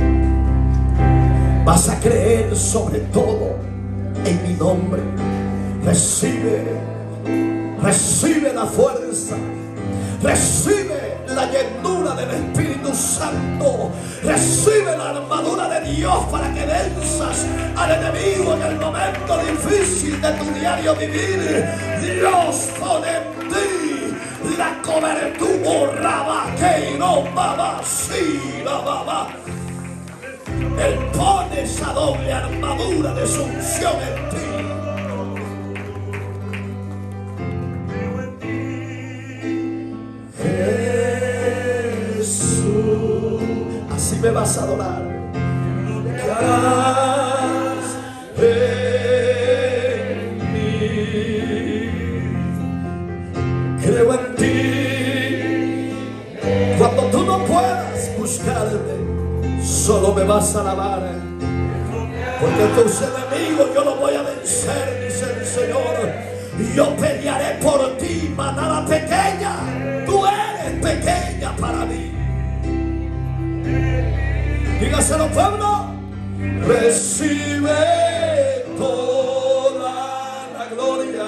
Vas a creer sobre todo en mi nombre. Recibe, recibe la fuerza. Recibe la llenura del Espíritu Santo. Recibe la armadura de Dios para que venzas al enemigo en el momento difícil de tu diario vivir. Dios pone en ti la cobertura. Raba, que no baba, sí, la baba. Él pone esa doble armadura de su unción en ti. Jesús, así me vas a adorar. ¿Qué harás en mí? Creo en ti. Cuando tú no puedas buscarme, solo me vas a alabar. Porque tus enemigos yo los voy a vencer, dice el Señor. Yo pelearé por ti, manada pequeña. Tú eres pequeña para mí. Dígaselo, pueblo. Recibe toda la gloria,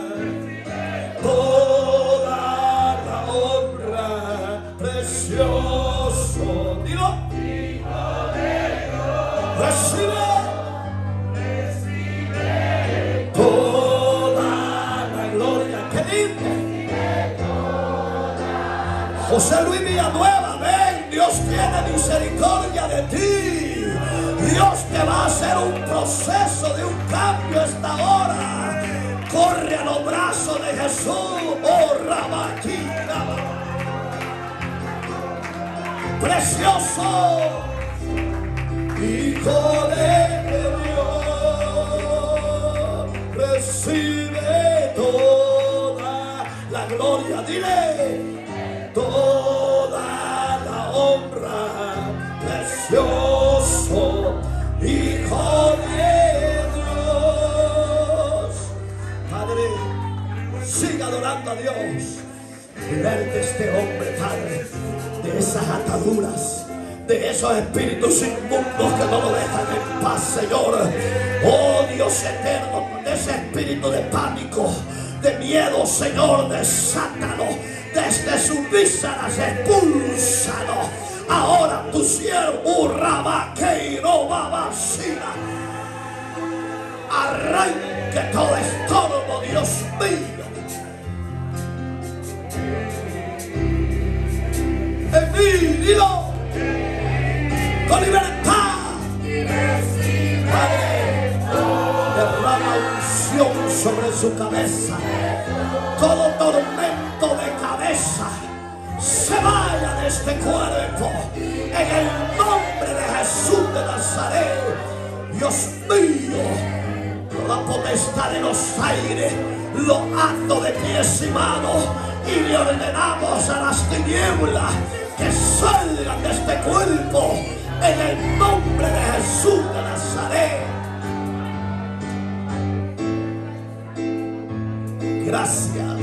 toda la honra, precioso. Dilo. Recibe. Recibe toda la gloria. ¿Qué dice? José Luis Villanueva, ven, Dios tiene misericordia de ti. Dios te va a hacer un proceso de un cambio esta hora. Corre a los brazos de Jesús. Oh, Rabaquina. Precioso Hijo de Dios, recibe toda la gloria. Dile. Toda la honra, precioso Hijo de Dios. Padre, siga adorando a Dios. Liberte este hombre, Padre, de esas ataduras, de esos espíritus inmundos que no lo dejan en paz, Señor. Oh Dios eterno, de ese espíritu de pánico, de miedo, Señor, desátalo. Desde sus vísceras expúlsalo. Ahora tu siervo Rabaqueiro Babasina. Arranque todo estorbo, Dios mío. En mí, dilo. Con libertad. Padre, derrama unción sobre su cabeza. Todo tormento de cabeza se vaya de este cuerpo en el nombre de Jesús de Nazaret. Dios mío, la potestad de los aires lo ato de pies y manos y le ordenamos a las tinieblas que salgan de este cuerpo en el nombre de Jesús de Nazaret. Gracias.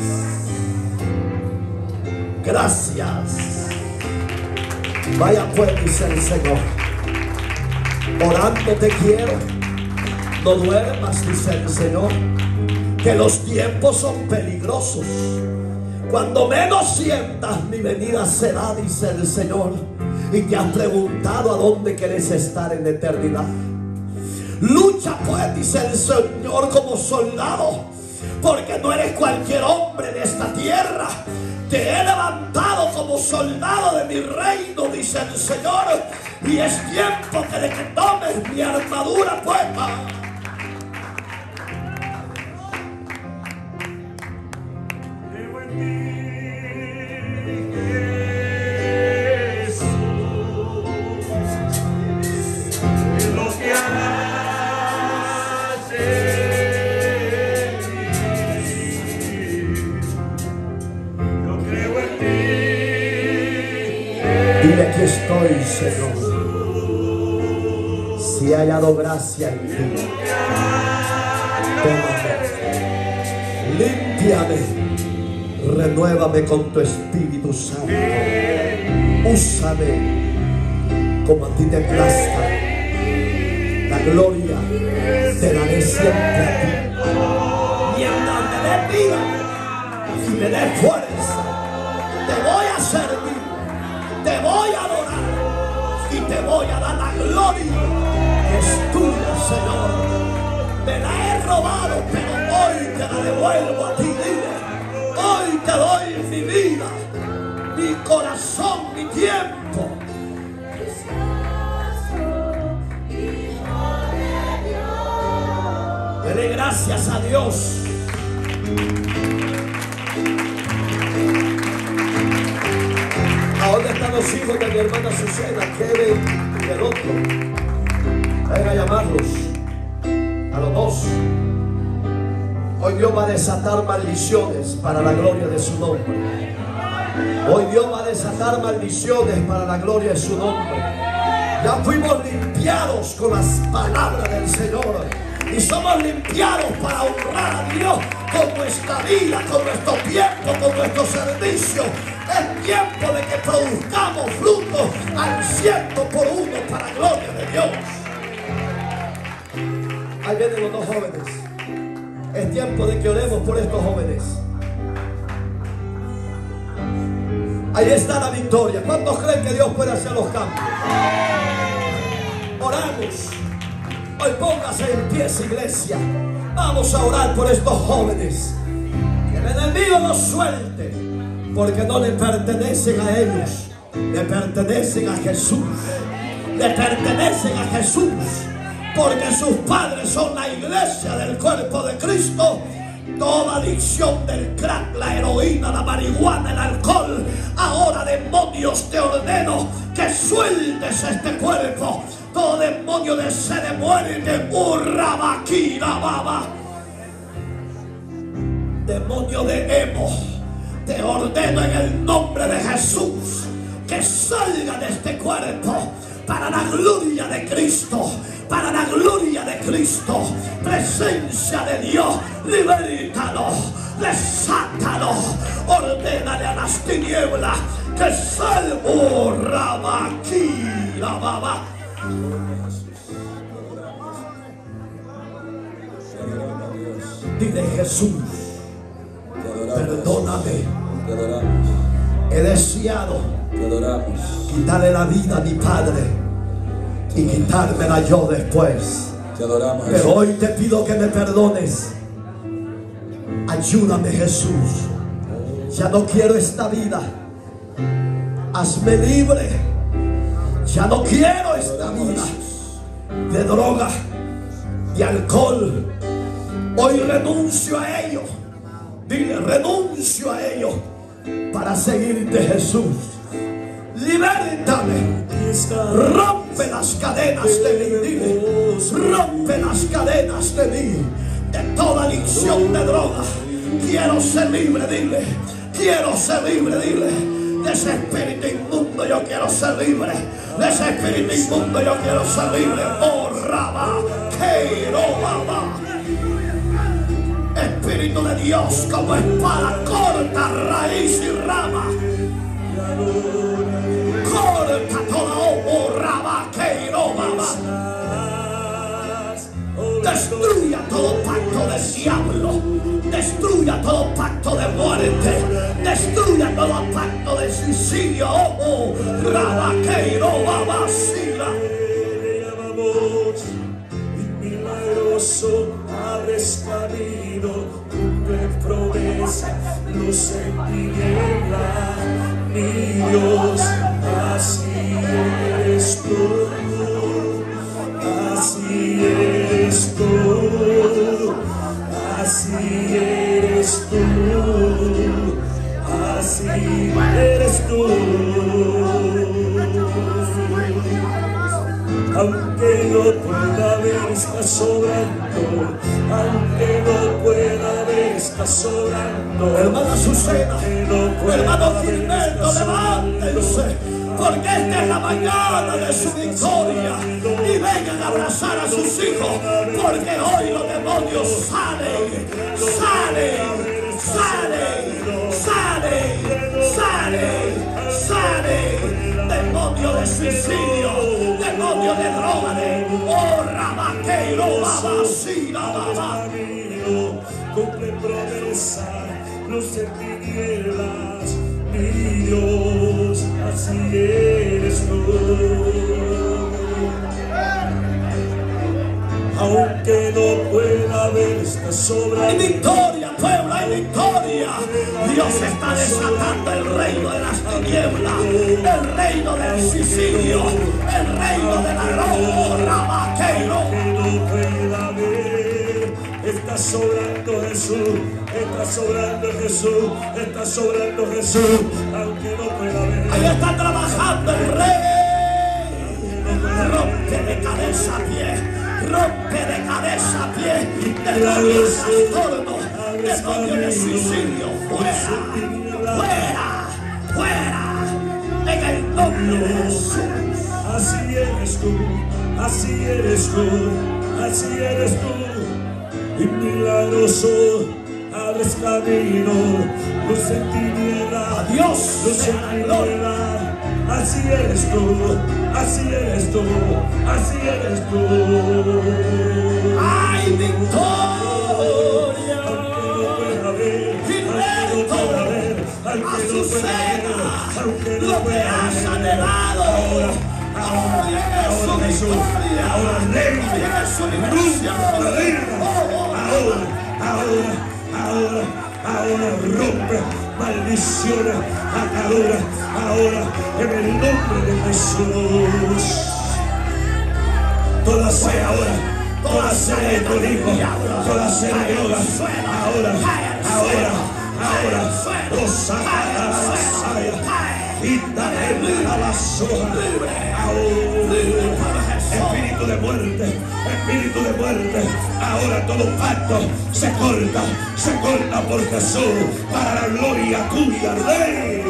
Gracias. Vaya pues, dice el Señor. Orando te quiero. No duermas, dice el Señor. Que los tiempos son peligrosos. Cuando menos sientas mi venida será, dice el Señor. Y te has preguntado a dónde quieres estar en la eternidad. Lucha pues, dice el Señor, como soldado. Porque no eres cualquier hombre de esta tierra. Te he levantado como soldado de mi reino, dice el Señor. Y es tiempo que de que tomes mi armadura puesta. Dile, aquí estoy, Señor. Si he hallado gracia en ti, tómame, límpiame, renuévame con tu Espíritu Santo. Úsame como a ti te plazca. La gloria te daré siempre a ti. Mientras me dé vida y me dé fuerza, te voy a servir, te voy a adorar y te voy a dar la gloria que es tuya, Señor. Me la he robado, pero hoy te la devuelvo a ti. Dile, hoy te doy mi vida, mi corazón, mi tiempo. Dele gracias a Dios. ¿A dónde están los hijos de mi hermana Susana, Kevin y el otro? Vayan a llamarlos, a los dos. Hoy Dios va a desatar maldiciones para la gloria de su nombre. Hoy Dios va a desatar maldiciones para la gloria de su nombre. Ya fuimos limpiados con las palabras del Señor. Y somos limpiados para honrar a Dios con nuestra vida, con nuestro tiempo, con nuestro servicio. Es tiempo de que produzcamos frutos al ciento por uno para la gloria de Dios. Ahí vienen los dos jóvenes. Es tiempo de que oremos por estos jóvenes. Ahí está la victoria. ¿Cuántos creen que Dios puede hacer los cambios? Oramos. Hoy póngase en pie, iglesia. Vamos a orar por estos jóvenes. Que el enemigo los suelte, porque no le pertenecen a ellos, le pertenecen a Jesús. Le pertenecen a Jesús, porque sus padres son la iglesia del cuerpo de Cristo. Toda adicción del crack, la heroína, la marihuana, el alcohol, ahora demonios te ordeno que sueltes este cuerpo. Todo demonio de sed de muerte, urrabaquira baba, demonio de emo, te ordeno en el nombre de Jesús que salga de este cuerpo para la gloria de Cristo. Para la gloria de Cristo, presencia de Dios, libértalo, desátalo, ordénale a las tinieblas que salvo rabaquira baba. Dile, Jesús, perdóname, he deseado quitarle la vida a mi padre y quitármela yo después. Te adoramos, pero Jesús. hoy te pido que me perdones. Ayúdame, Jesús. Ya no quiero esta vida. Hazme libre. Ya no quiero esta vida de droga, de alcohol. Hoy renuncio a ello. Dile, renuncio a ello para seguirte, Jesús. Libértame. Rompe las cadenas de mí. Dile, rompe las cadenas de mí, de toda adicción de droga. Quiero ser libre. Dile, quiero ser libre. Dile, de ese espíritu inmundo yo quiero ser libre. De ese espíritu inmundo yo quiero ser libre. Oh, Raba, Keiro, Baba. Espíritu de Dios, como espada, corta raíz y rama. Corta toda oh, Raba, Keiro, Baba. Destruya todo pacto de diablo. Destruya todo pacto de muerte. Destruya todo pacto de suicidio. Oh, oh, Raba, Keiro, Baba, Sila. Milagroso abres camino, cumple promesa, luz en tiniebla. Mi Dios, así eres tú, así eres tú, así eres tú, así eres tú. Aunque no pueda ver, está sobrando. Aunque no pueda ver, está sobrando. Hermana Susana, No hermano Gilberto, levántense, porque esta es la mañana de su victoria. Y vengan a abrazar a sus hijos, porque hoy los demonios salen, salen, salen, salen, salen, salen. Demonio de suicidio, demonio de droga, de oh, rabaqueiro, babasina, babá. Cumple promesa, luz en tinieblas, mi Dios, así eres tú. Aunque no pueda ver, está sobre Hay victoria, pueblo, hay victoria. Dios está desatando el reino de las tinieblas, el reino del suicidio, el reino de la ropa, rabaqueiro. no pueda ver, está sobrando Jesús, está sobrando Jesús, está sobrando Jesús, aunque no pueda ver. Ahí está trabajando el rey. Rompe de cabeza a pie, rompe de cabeza a pie, demonio de trastorno, demonio de suicidio, fuera, fuera, fuera, en el nombre de Jesús. Así eres tú, así eres tú, así eres tú, y milagroso abres camino, luz en tinieblas, Adiós, luz en tinieblas. Así eres tú, así eres tú, así eres tú. hay victoria. Aunque no pueda ver, aunque no pueda ver, aunque no pueda ver, aunque no Lo que pueda has ver. anhelado, ahora viene su victoria, Ahora reina, viene su liberación. ahora, ahora, ahora, ahora rompe maldiciones, ataduras, ahora en el nombre de Jesús. Toda sea ahora, toda sea de tu hijo, toda sea de droga, ahora, ahora, ahora, oh Satanás, quita de la basura, ahora, espíritu de muerte, espíritu de muerte, ahora todo pacto se corta, se corta por Jesús, para la gloria tuya, Rey.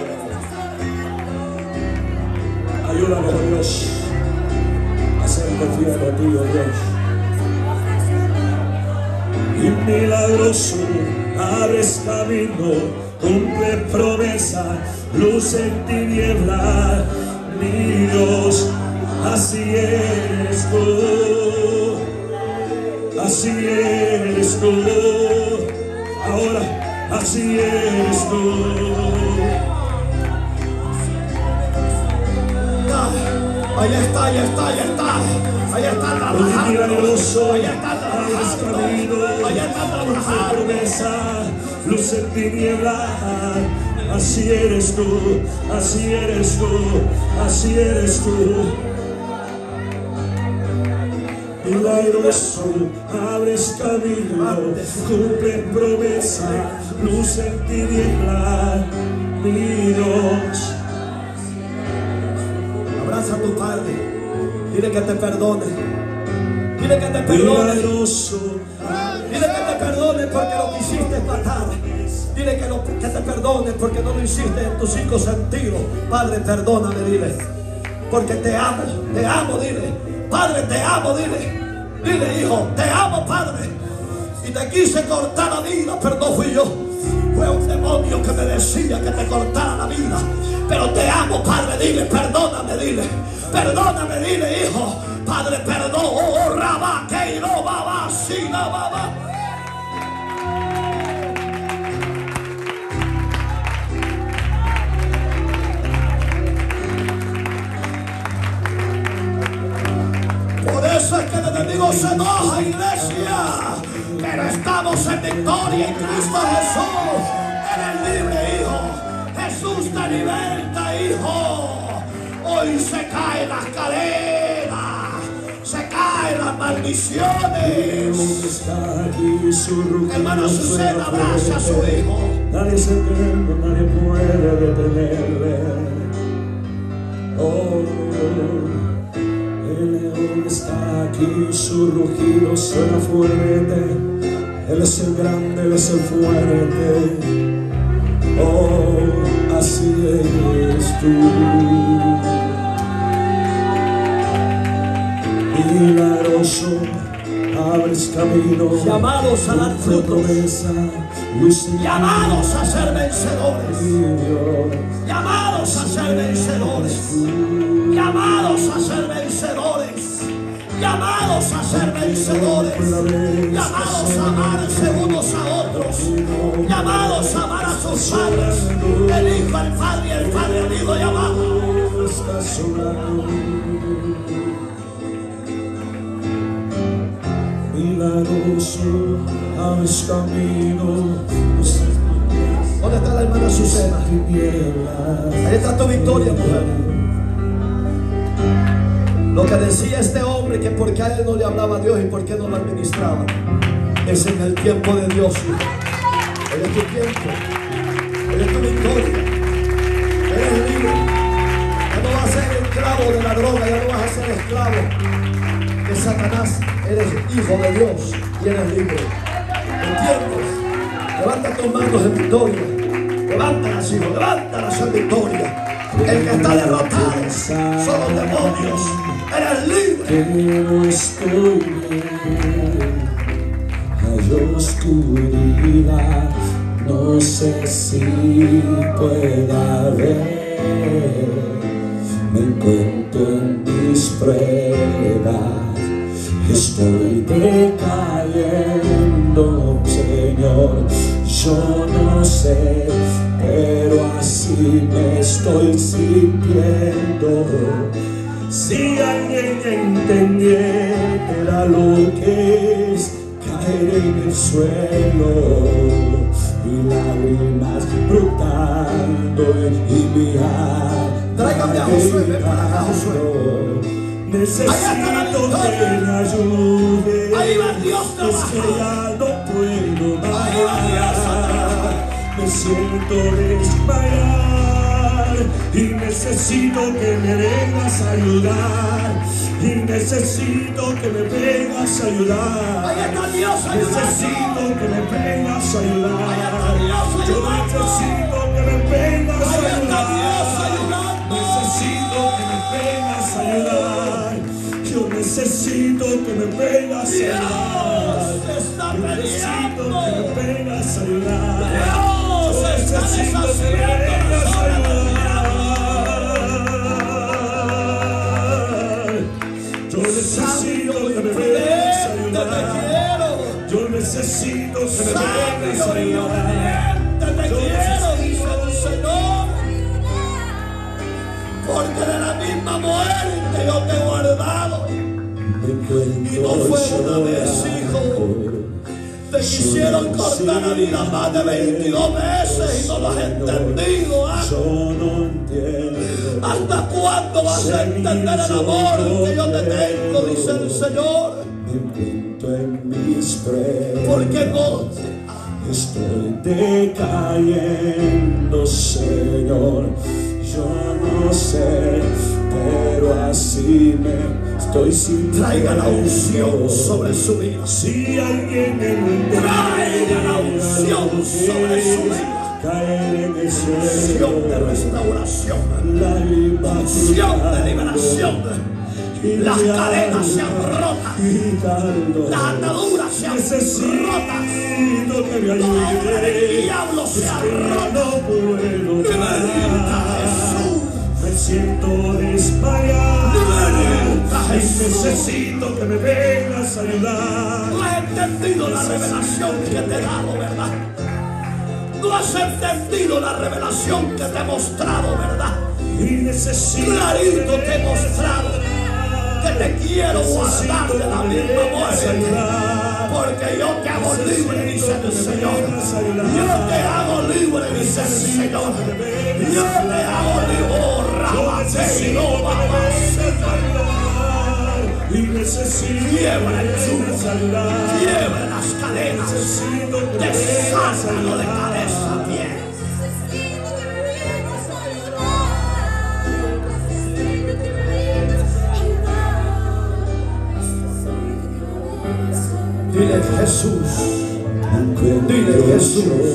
Ayúdanos, oh Dios, a ser fiel a ti, oh Dios. Y milagroso abres camino, cumple promesa, luz en tiniebla, mi Dios, así eres tú, así eres tú, ahora así eres tú. Ahí está, ahí está, ahí está. Ahí está trabajando. Milagroso, Ahí está trabajando. Ahí está trabajando. promesa, luz en tiniebla, así eres tú, así eres tú, así eres tú. Milagroso, abres camino, cumple promesa, luz en tiniebla, mi Dios. Abraza a tu padre. Dile que te perdone. Dile que te perdone. Milagroso, Dile que te perdone porque lo quisiste matar. Dile que, lo, que te perdone porque no lo hiciste en tus cinco sentidos. Padre, perdóname, dile. Porque te amo, te amo, dile. Padre, te amo, dile. Dile, hijo, te amo, Padre. Y te quise cortar la vida, pero no fui yo. Fue un demonio que me decía que te cortara la vida. Pero te amo, Padre, dile, perdóname, dile. Perdóname, dile, hijo. Padre, perdón. Oh, rabá, que no, babá, sí, no, babá. Por eso es que el enemigo se enoja, iglesia. Pero estamos en victoria en Cristo Jesús. Eres libre, hijo. Jesús te liberta, hijo. Hoy se caen las cadenas, se caen las maldiciones. está aquí su rugido. Hermano, suceda, abraza a su hijo. Nadie se eterno, nadie puede detenerle. Oh, el león está aquí, su rugido suena fuerte. Él es el grande, Él es el fuerte. Oh, así eres tú. milagroso, abres camino, llamados a dar frutos, llamados a ser vencedores, llamados a ser vencedores, llamados a ser vencedores, llamados a ser vencedores, llamados a amarse unos a otros, llamados a amar a sus padres, el hijo al padre y el padre al hijo llamado. Milagroso, abres camino. ¿Dónde está la hermana Susana? Ahí está tu victoria, mujer. Lo que decía este hombre, que porque a él no le hablaba a Dios y por qué no lo administraba, es en el tiempo de Dios. Él es tu tiempo, él es tu victoria, eres libre. Ya no vas a ser esclavo de la droga, ya no vas a ser esclavo de Satanás. Eres hijo de Dios y eres libre. ¿Entiendes? Levanta tus manos en victoria. Levántalas, hijo, levántalas en victoria. El que está derrotado son los demonios. Eres libre. Que no estoy bien. Hay oscuridad. No sé si pueda ver. Me encuentro en mis pruebas. Estoy decayendo, Señor, yo no sé, pero así me estoy sintiendo. Si alguien entendiera lo que es caer en el suelo y lágrimas brotando y mi alma. Tráigame a Josué, ven para acá, Josué. Necesito que me ayude. Ahí va Dios, es que ya no puedo más. Me siento desmayar y necesito que me vengas a ayudar. Y necesito que me vengas a ayudar. Ahí está Dios, necesito que me vengas a ayudar. Ahí está Dios, yo necesito que me vengas a Ahí está ayudar. Dios, ayudando. Necesito que me vengas a ayudar. Yo necesito que me vengas a ayudar. Dios está Yo necesito que me peleando. vengas a ayudar. Dios Yo está necesito que me deshaciendo vengas a sobre ayudar. Yo necesito que me vengas a ayudar. Yo necesito que me vengas a ayudar. Te quiero, dice el Señor. Porque de la misma muerte yo te he guardado. Y no fue una vez, hijo. Te quisieron cortar la vida más de veintidós veces y no lo has entendido. ¿Ah? Yo no entiendo. ¿Hasta cuándo vas a entender el amor que yo te tengo? Dice el Señor. Me encuentro en mis pruebas. Porque no estoy decayendo, Señor. Yo no sé, pero así me estoy sintiendo. traiga la unción sobre su vida. Si alguien entiende, Traiga la unción sobre su vida. caer en el Unción de suelo, restauración. la Unción de libertad. liberación. Las cadenas se han roto. Las ataduras se han rotas. Necesito que me Todo el ayude. diablo se ha roto. No puedo Liberta, más. Jesús. Me siento desmayar. Liberta, Y Jesús. necesito que me vengas a ayudar. No has entendido la revelación que te he dado, ¿verdad? No has entendido la revelación que te he mostrado, ¿verdad? Y necesito Clarito te he mostrado que te quiero guardar de la misma muerte. Porque yo te hago libre, dice el Señor. Yo te hago libre, dice el Señor. Yo te hago libre. Oh, Rabate, no vamos. y necesito Quiebra el que me yugo. vengas a ayudar. Quiebra las cadenas. Necesito que me vengas a Desátalo de ayudar. cabeza a pie. Dile Jesús, dile Jesús,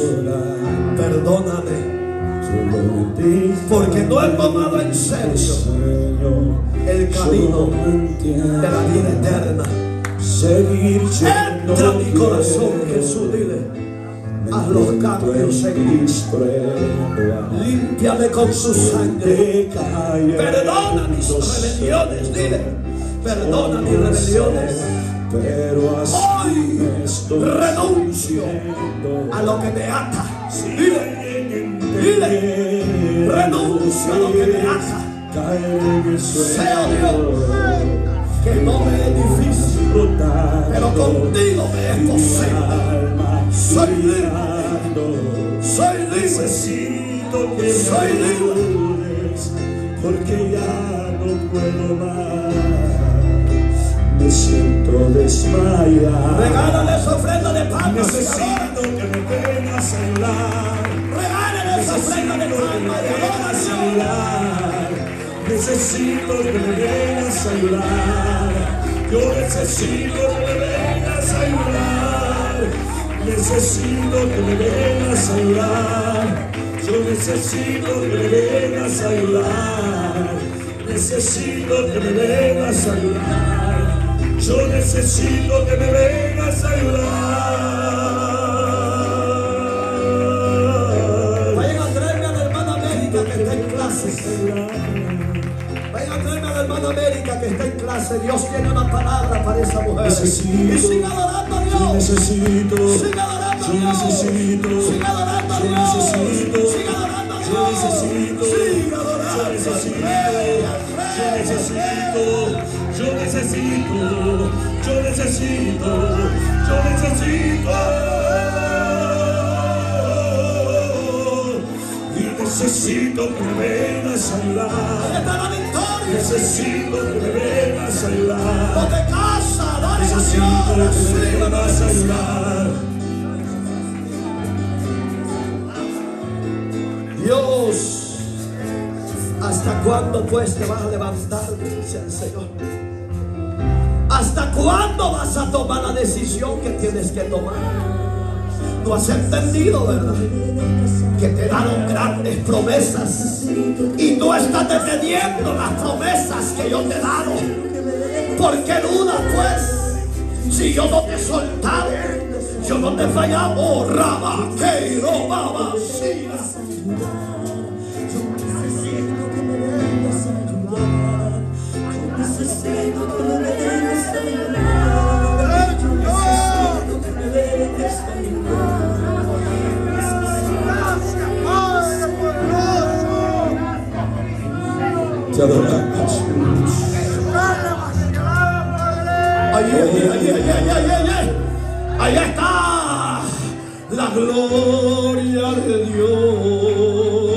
perdóname, porque no he tomado en serio el camino de la vida eterna. Seguir Entra en mi corazón, Jesús, dile. Haz los cambios en mí. Límpiame con tu sangre. Perdona mis rebeliones, dile. Perdona mis rebeliones. Hoy renuncio a lo que me ata. Dile, dile, renuncio a lo que me ata. Sea Dios, que no me es difícil, pero contigo me es posible. Soy libre, soy libre, soy libre, porque ya no puedo más. Me siento desmayado. Regálale esa ofrenda de pan. Necesito que me vengas a ayudar. Regálale esa ofrenda de pan. Necesito que me vengas a ayudar. Yo necesito que me vengas a ayudar. Necesito que me vengas a ayudar. Yo necesito que me vengas a ayudar. Necesito que me vengas a ayudar. Yo necesito que me vengas a ayudar. Vayan a traerme a la hermana América que está en clase. Vayan a traerme a la hermana América que está en clase. Dios tiene una palabra para esa mujer. Necesito, y siga adorando a Dios. Necesito, siga adorando a yo Dios. necesito, siga adorando a yo Dios. necesito, siga adorando a Dios. yo necesito, siga adorando yo necesito, yo necesito, yo necesito, yo necesito, yo necesito, y necesito que me vengas a ayudar. Esta es la victoria. Necesito que me vengas a ayudar. No te casa, adora a Necesito Dios. que me Siga vengas a ayudar. Dios, ¿hasta cuándo pues te vas a levantar? Dice el Señor. ¿Hasta cuándo vas a tomar la decisión que tienes que tomar? No has entendido, ¿verdad? Que te dieron grandes promesas y tú estás deteniendo las promesas que yo te he dado. ¿Por qué dudas, pues? Si yo no te he soltado, yo no te he fallado. Oh, Rama, Keiro, Baba, Sira. Te adoramos. Allí, allí, allí, allí, allí, allí, allí. Allá está la gloria de Dios.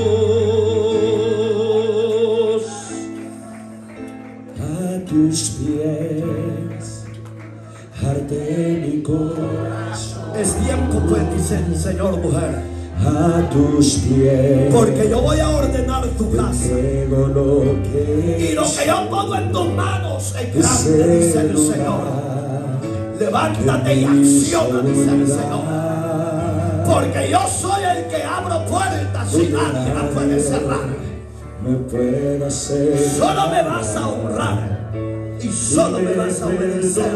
A tus pies arde mi corazón. Es tiempo, pues, dice el Señor, mujer. A tus pies. Porque yo voy a ordenar tu casa. Tengo lo que Y lo que yo pongo en tus manos es grande, dice el Señor. Levántate y acciona, dice el Señor. Porque yo soy el que abro puertas y nadie las puede cerrar. me puede hacer. Solo me vas a honrar y solo me vas a obedecer.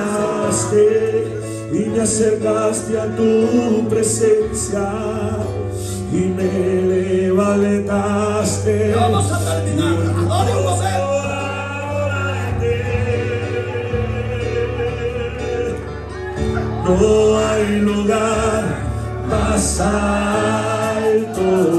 Y me acercaste a tu presencia y me levantaste. Vamos a terminar. Adore un momento. No hay lugar más alto,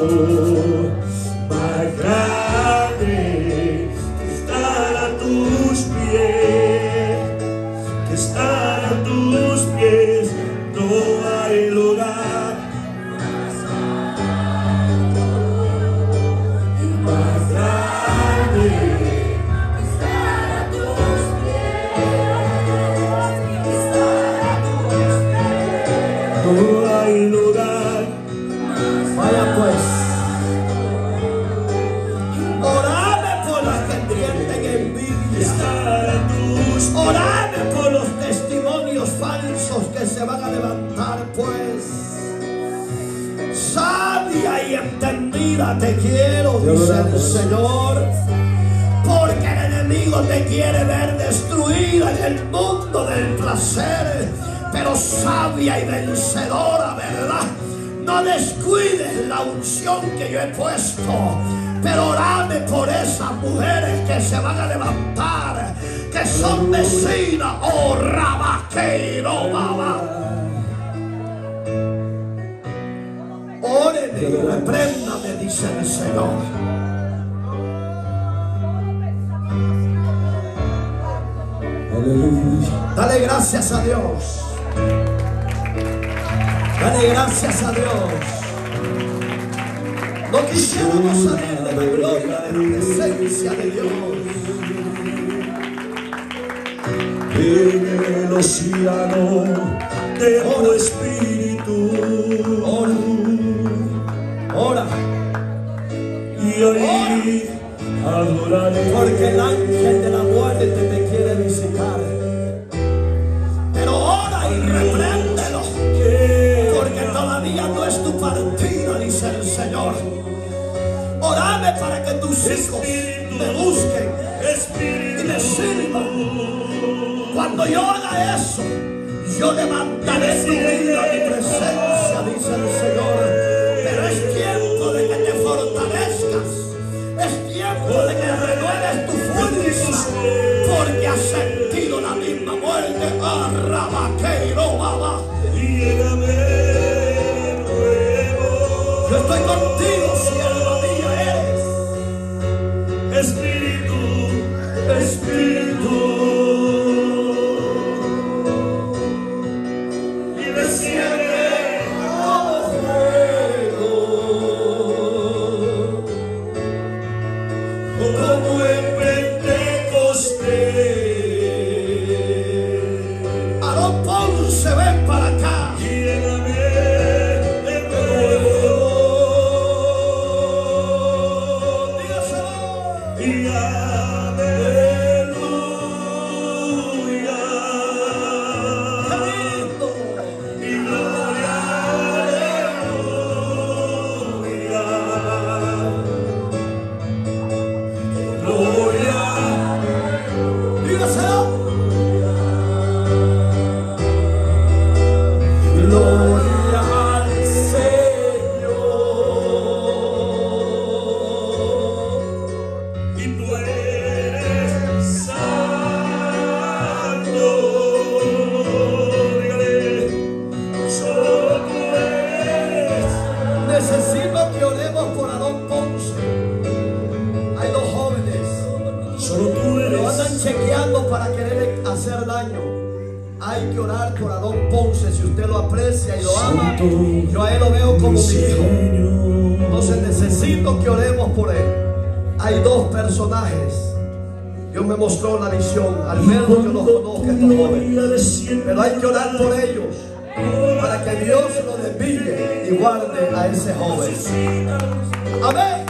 más grande que estar a tus pies, que estar a tus pies. No hay lugar más alto y más grande que estar a tus pies, que estar a tus pies. No hay lugar. Vaya pues. Orame por las que tienen envidia. Orame por los testimonios falsos que se van a levantar, pues. Sabia y entendida te quiero, dice el Señor. Porque el enemigo enemigo te quiere ver destruida en el mundo del placer, pero sabia y vencedora, ¿verdad? No descuides la unción que yo he puesto, pero orame por esas mujeres que se van a levantar, que son vecinas. Oh, rabaqueiro, baba. Óreme y repréndame, dice el Señor. Dale gracias a Dios. Dale gracias a Dios. No quisiéramos salir de la gloria, de la presencia de Dios. En el océano de tu espíritu. Ora, ora. Y ahí adoraré. Porque el ángel de la muerte te quiere visitar. Pero ora y repréndelo, porque todavía no es tu partida, dice el Señor. Orame para que tus hijos me busquen y me sirvan. Cuando yo haga eso, yo levantaré tu vida a mi presencia, dice el Señor. Pero es tiempo de que te fortalezcas. Es tiempo de que renueves tu fuerza, porque has sentido la misma muerte. Arrabaqueiro, baba. Yo estoy contigo, sierva mía eres. Espíritu, Espíritu. Y desciende como fuego, como en Pentecostés. Aarón Ponce, ven para acá. Lléname de nuevo. Dígaselo. Y chequeando para querer hacer daño. Hay que orar por Aarón Ponce. Si usted lo aprecia y lo ama, yo a él lo veo como mi hijo. Entonces necesito que oremos por él. Hay dos personajes. Dios me mostró la visión. Al verlo yo los conozco, estos jóvenes. Pero hay que orar por ellos, para que Dios lo desvíe y guarde a ese joven. Amén.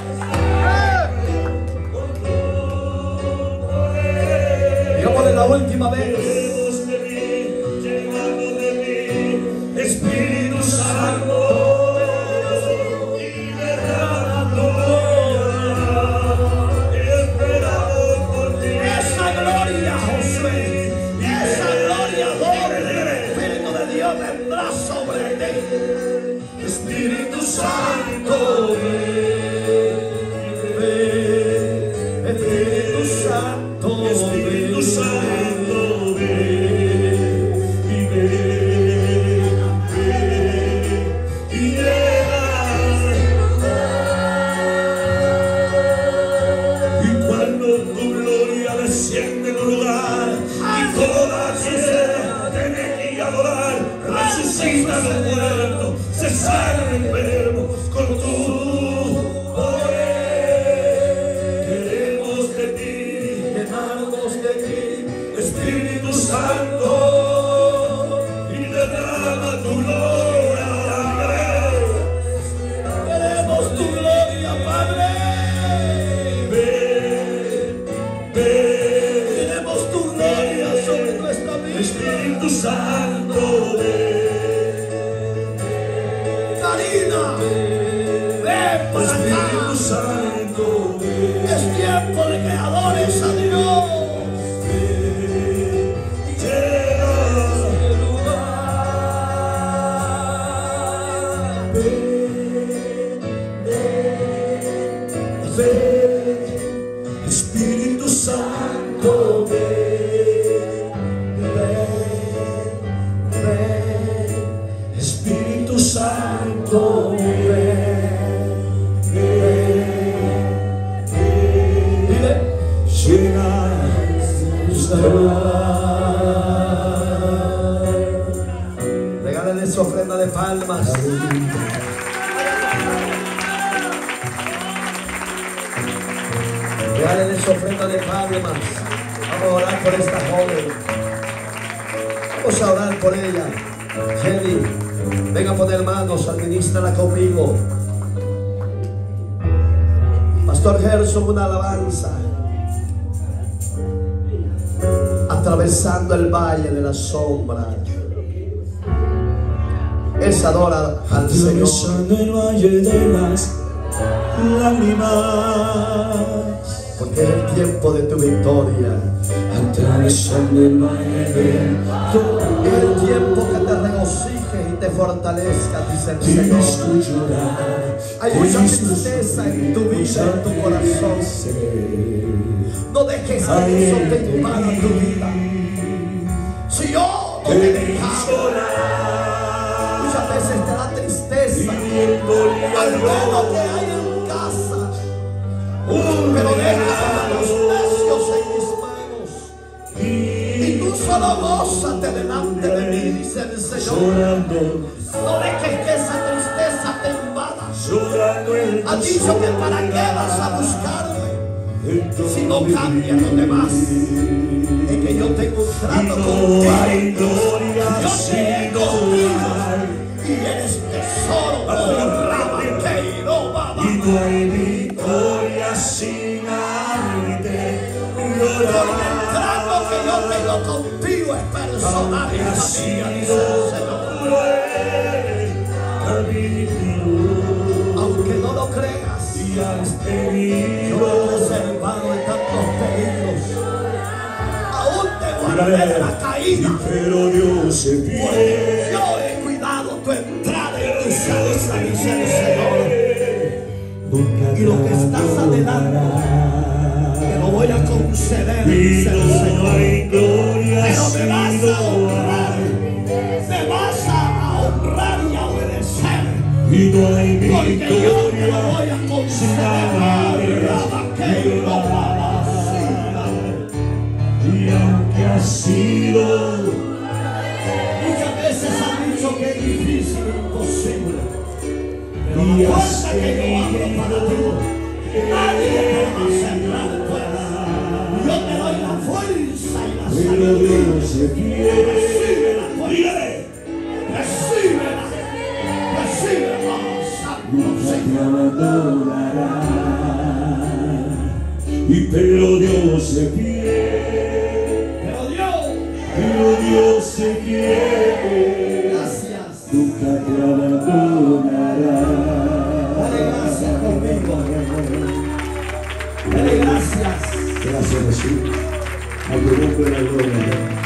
Digámosle la última vez. Espíritu Santo, y derrama tu gloria, esperado por ti. Esa gloria, Josué, esa gloria doble del Espíritu de Dios vendrá sobre ti. Espíritu Santo, ven, ven, Espíritu Santo, Espíritu Santo, ven. Desciende en el lugar y toda tierra tiene que adorar. Resucita los muertos, se sanan enfermos con tu poder. Queremos de ti, llenarnos de ti, Espíritu Santo, y derrama tu gloria. queremos tu gloria, Padre. Espíritu Santo, Karina, ven para acá. Espíritu Santo, Es tiempo de que adores a Dios. Santo, ven, ven, ven, Espíritu Santo, ven, ven, ven, llena esta lugar. Regálale su ofrenda de palmas. Regálale su ofrenda de palmas. Vamos a orar por esta joven. Vamos a orar por ella. Jenny, venga a poner manos, administrala conmigo. Pastor Gerson, una alabanza. Atravesando el valle de la sombra. Es adora al Señor. Atravesando el valle de las lágrimas, porque es el tiempo de tu victoria. atravesando el valle de Es el tiempo que te regocijes y te fortalezcas, dice el Señor. Hay mucha tristeza en tu vida, en tu corazón. No dejes que eso te invada tu vida. Si yo no te dejaba, muchas veces te da tristeza al menos que hay en casa. Pero deja los necios en mis manos y tú solo gózate delante de mí, dice el Señor. No dejes que esa tristeza te invada. Ha dicho que para qué vas a buscarme si no cambias los demás. Es que yo tengo un trato contigo. Yo te he contigo y eres tesoro. Oh, Rabaqueiro, Baba. Y no hay victoria sin haberte llorar. El trato que yo tengo contigo es personal, hija mía, dice el Señor. Aunque no lo creas, yo me he reservado de tantos peligros. Aún te guardé de la caída. Pero Dios se Porque yo he cuidado tu entrada y tu salida, dice el Señor. Y lo que estás adelante, te lo voy a conceder, dice el Señor. Pero me vas a honrar, me vas a honrar y a obedecer. y no hay Porque yo te lo victoria voy a conceder. Rabaqueiro, Babacina. y aunque ha sido Muchas veces han dicho que es difícil, imposible. Pero y la has puerta que yo abro para ti, nadie te va a cerrar la puerta. Yo te doy la fuerza y la pero salud. Dios se quiere Recíbela, fuerte. Recíbela. Recíbela, Santo nunca te Señor. abandonará y pero Dios se quiere Pero Dios, pero Dios se quiere gracias. nunca te abandonará. Dale gracias conmigo. Dale gracias. Gracias Jesús, a tu nombre la gloria.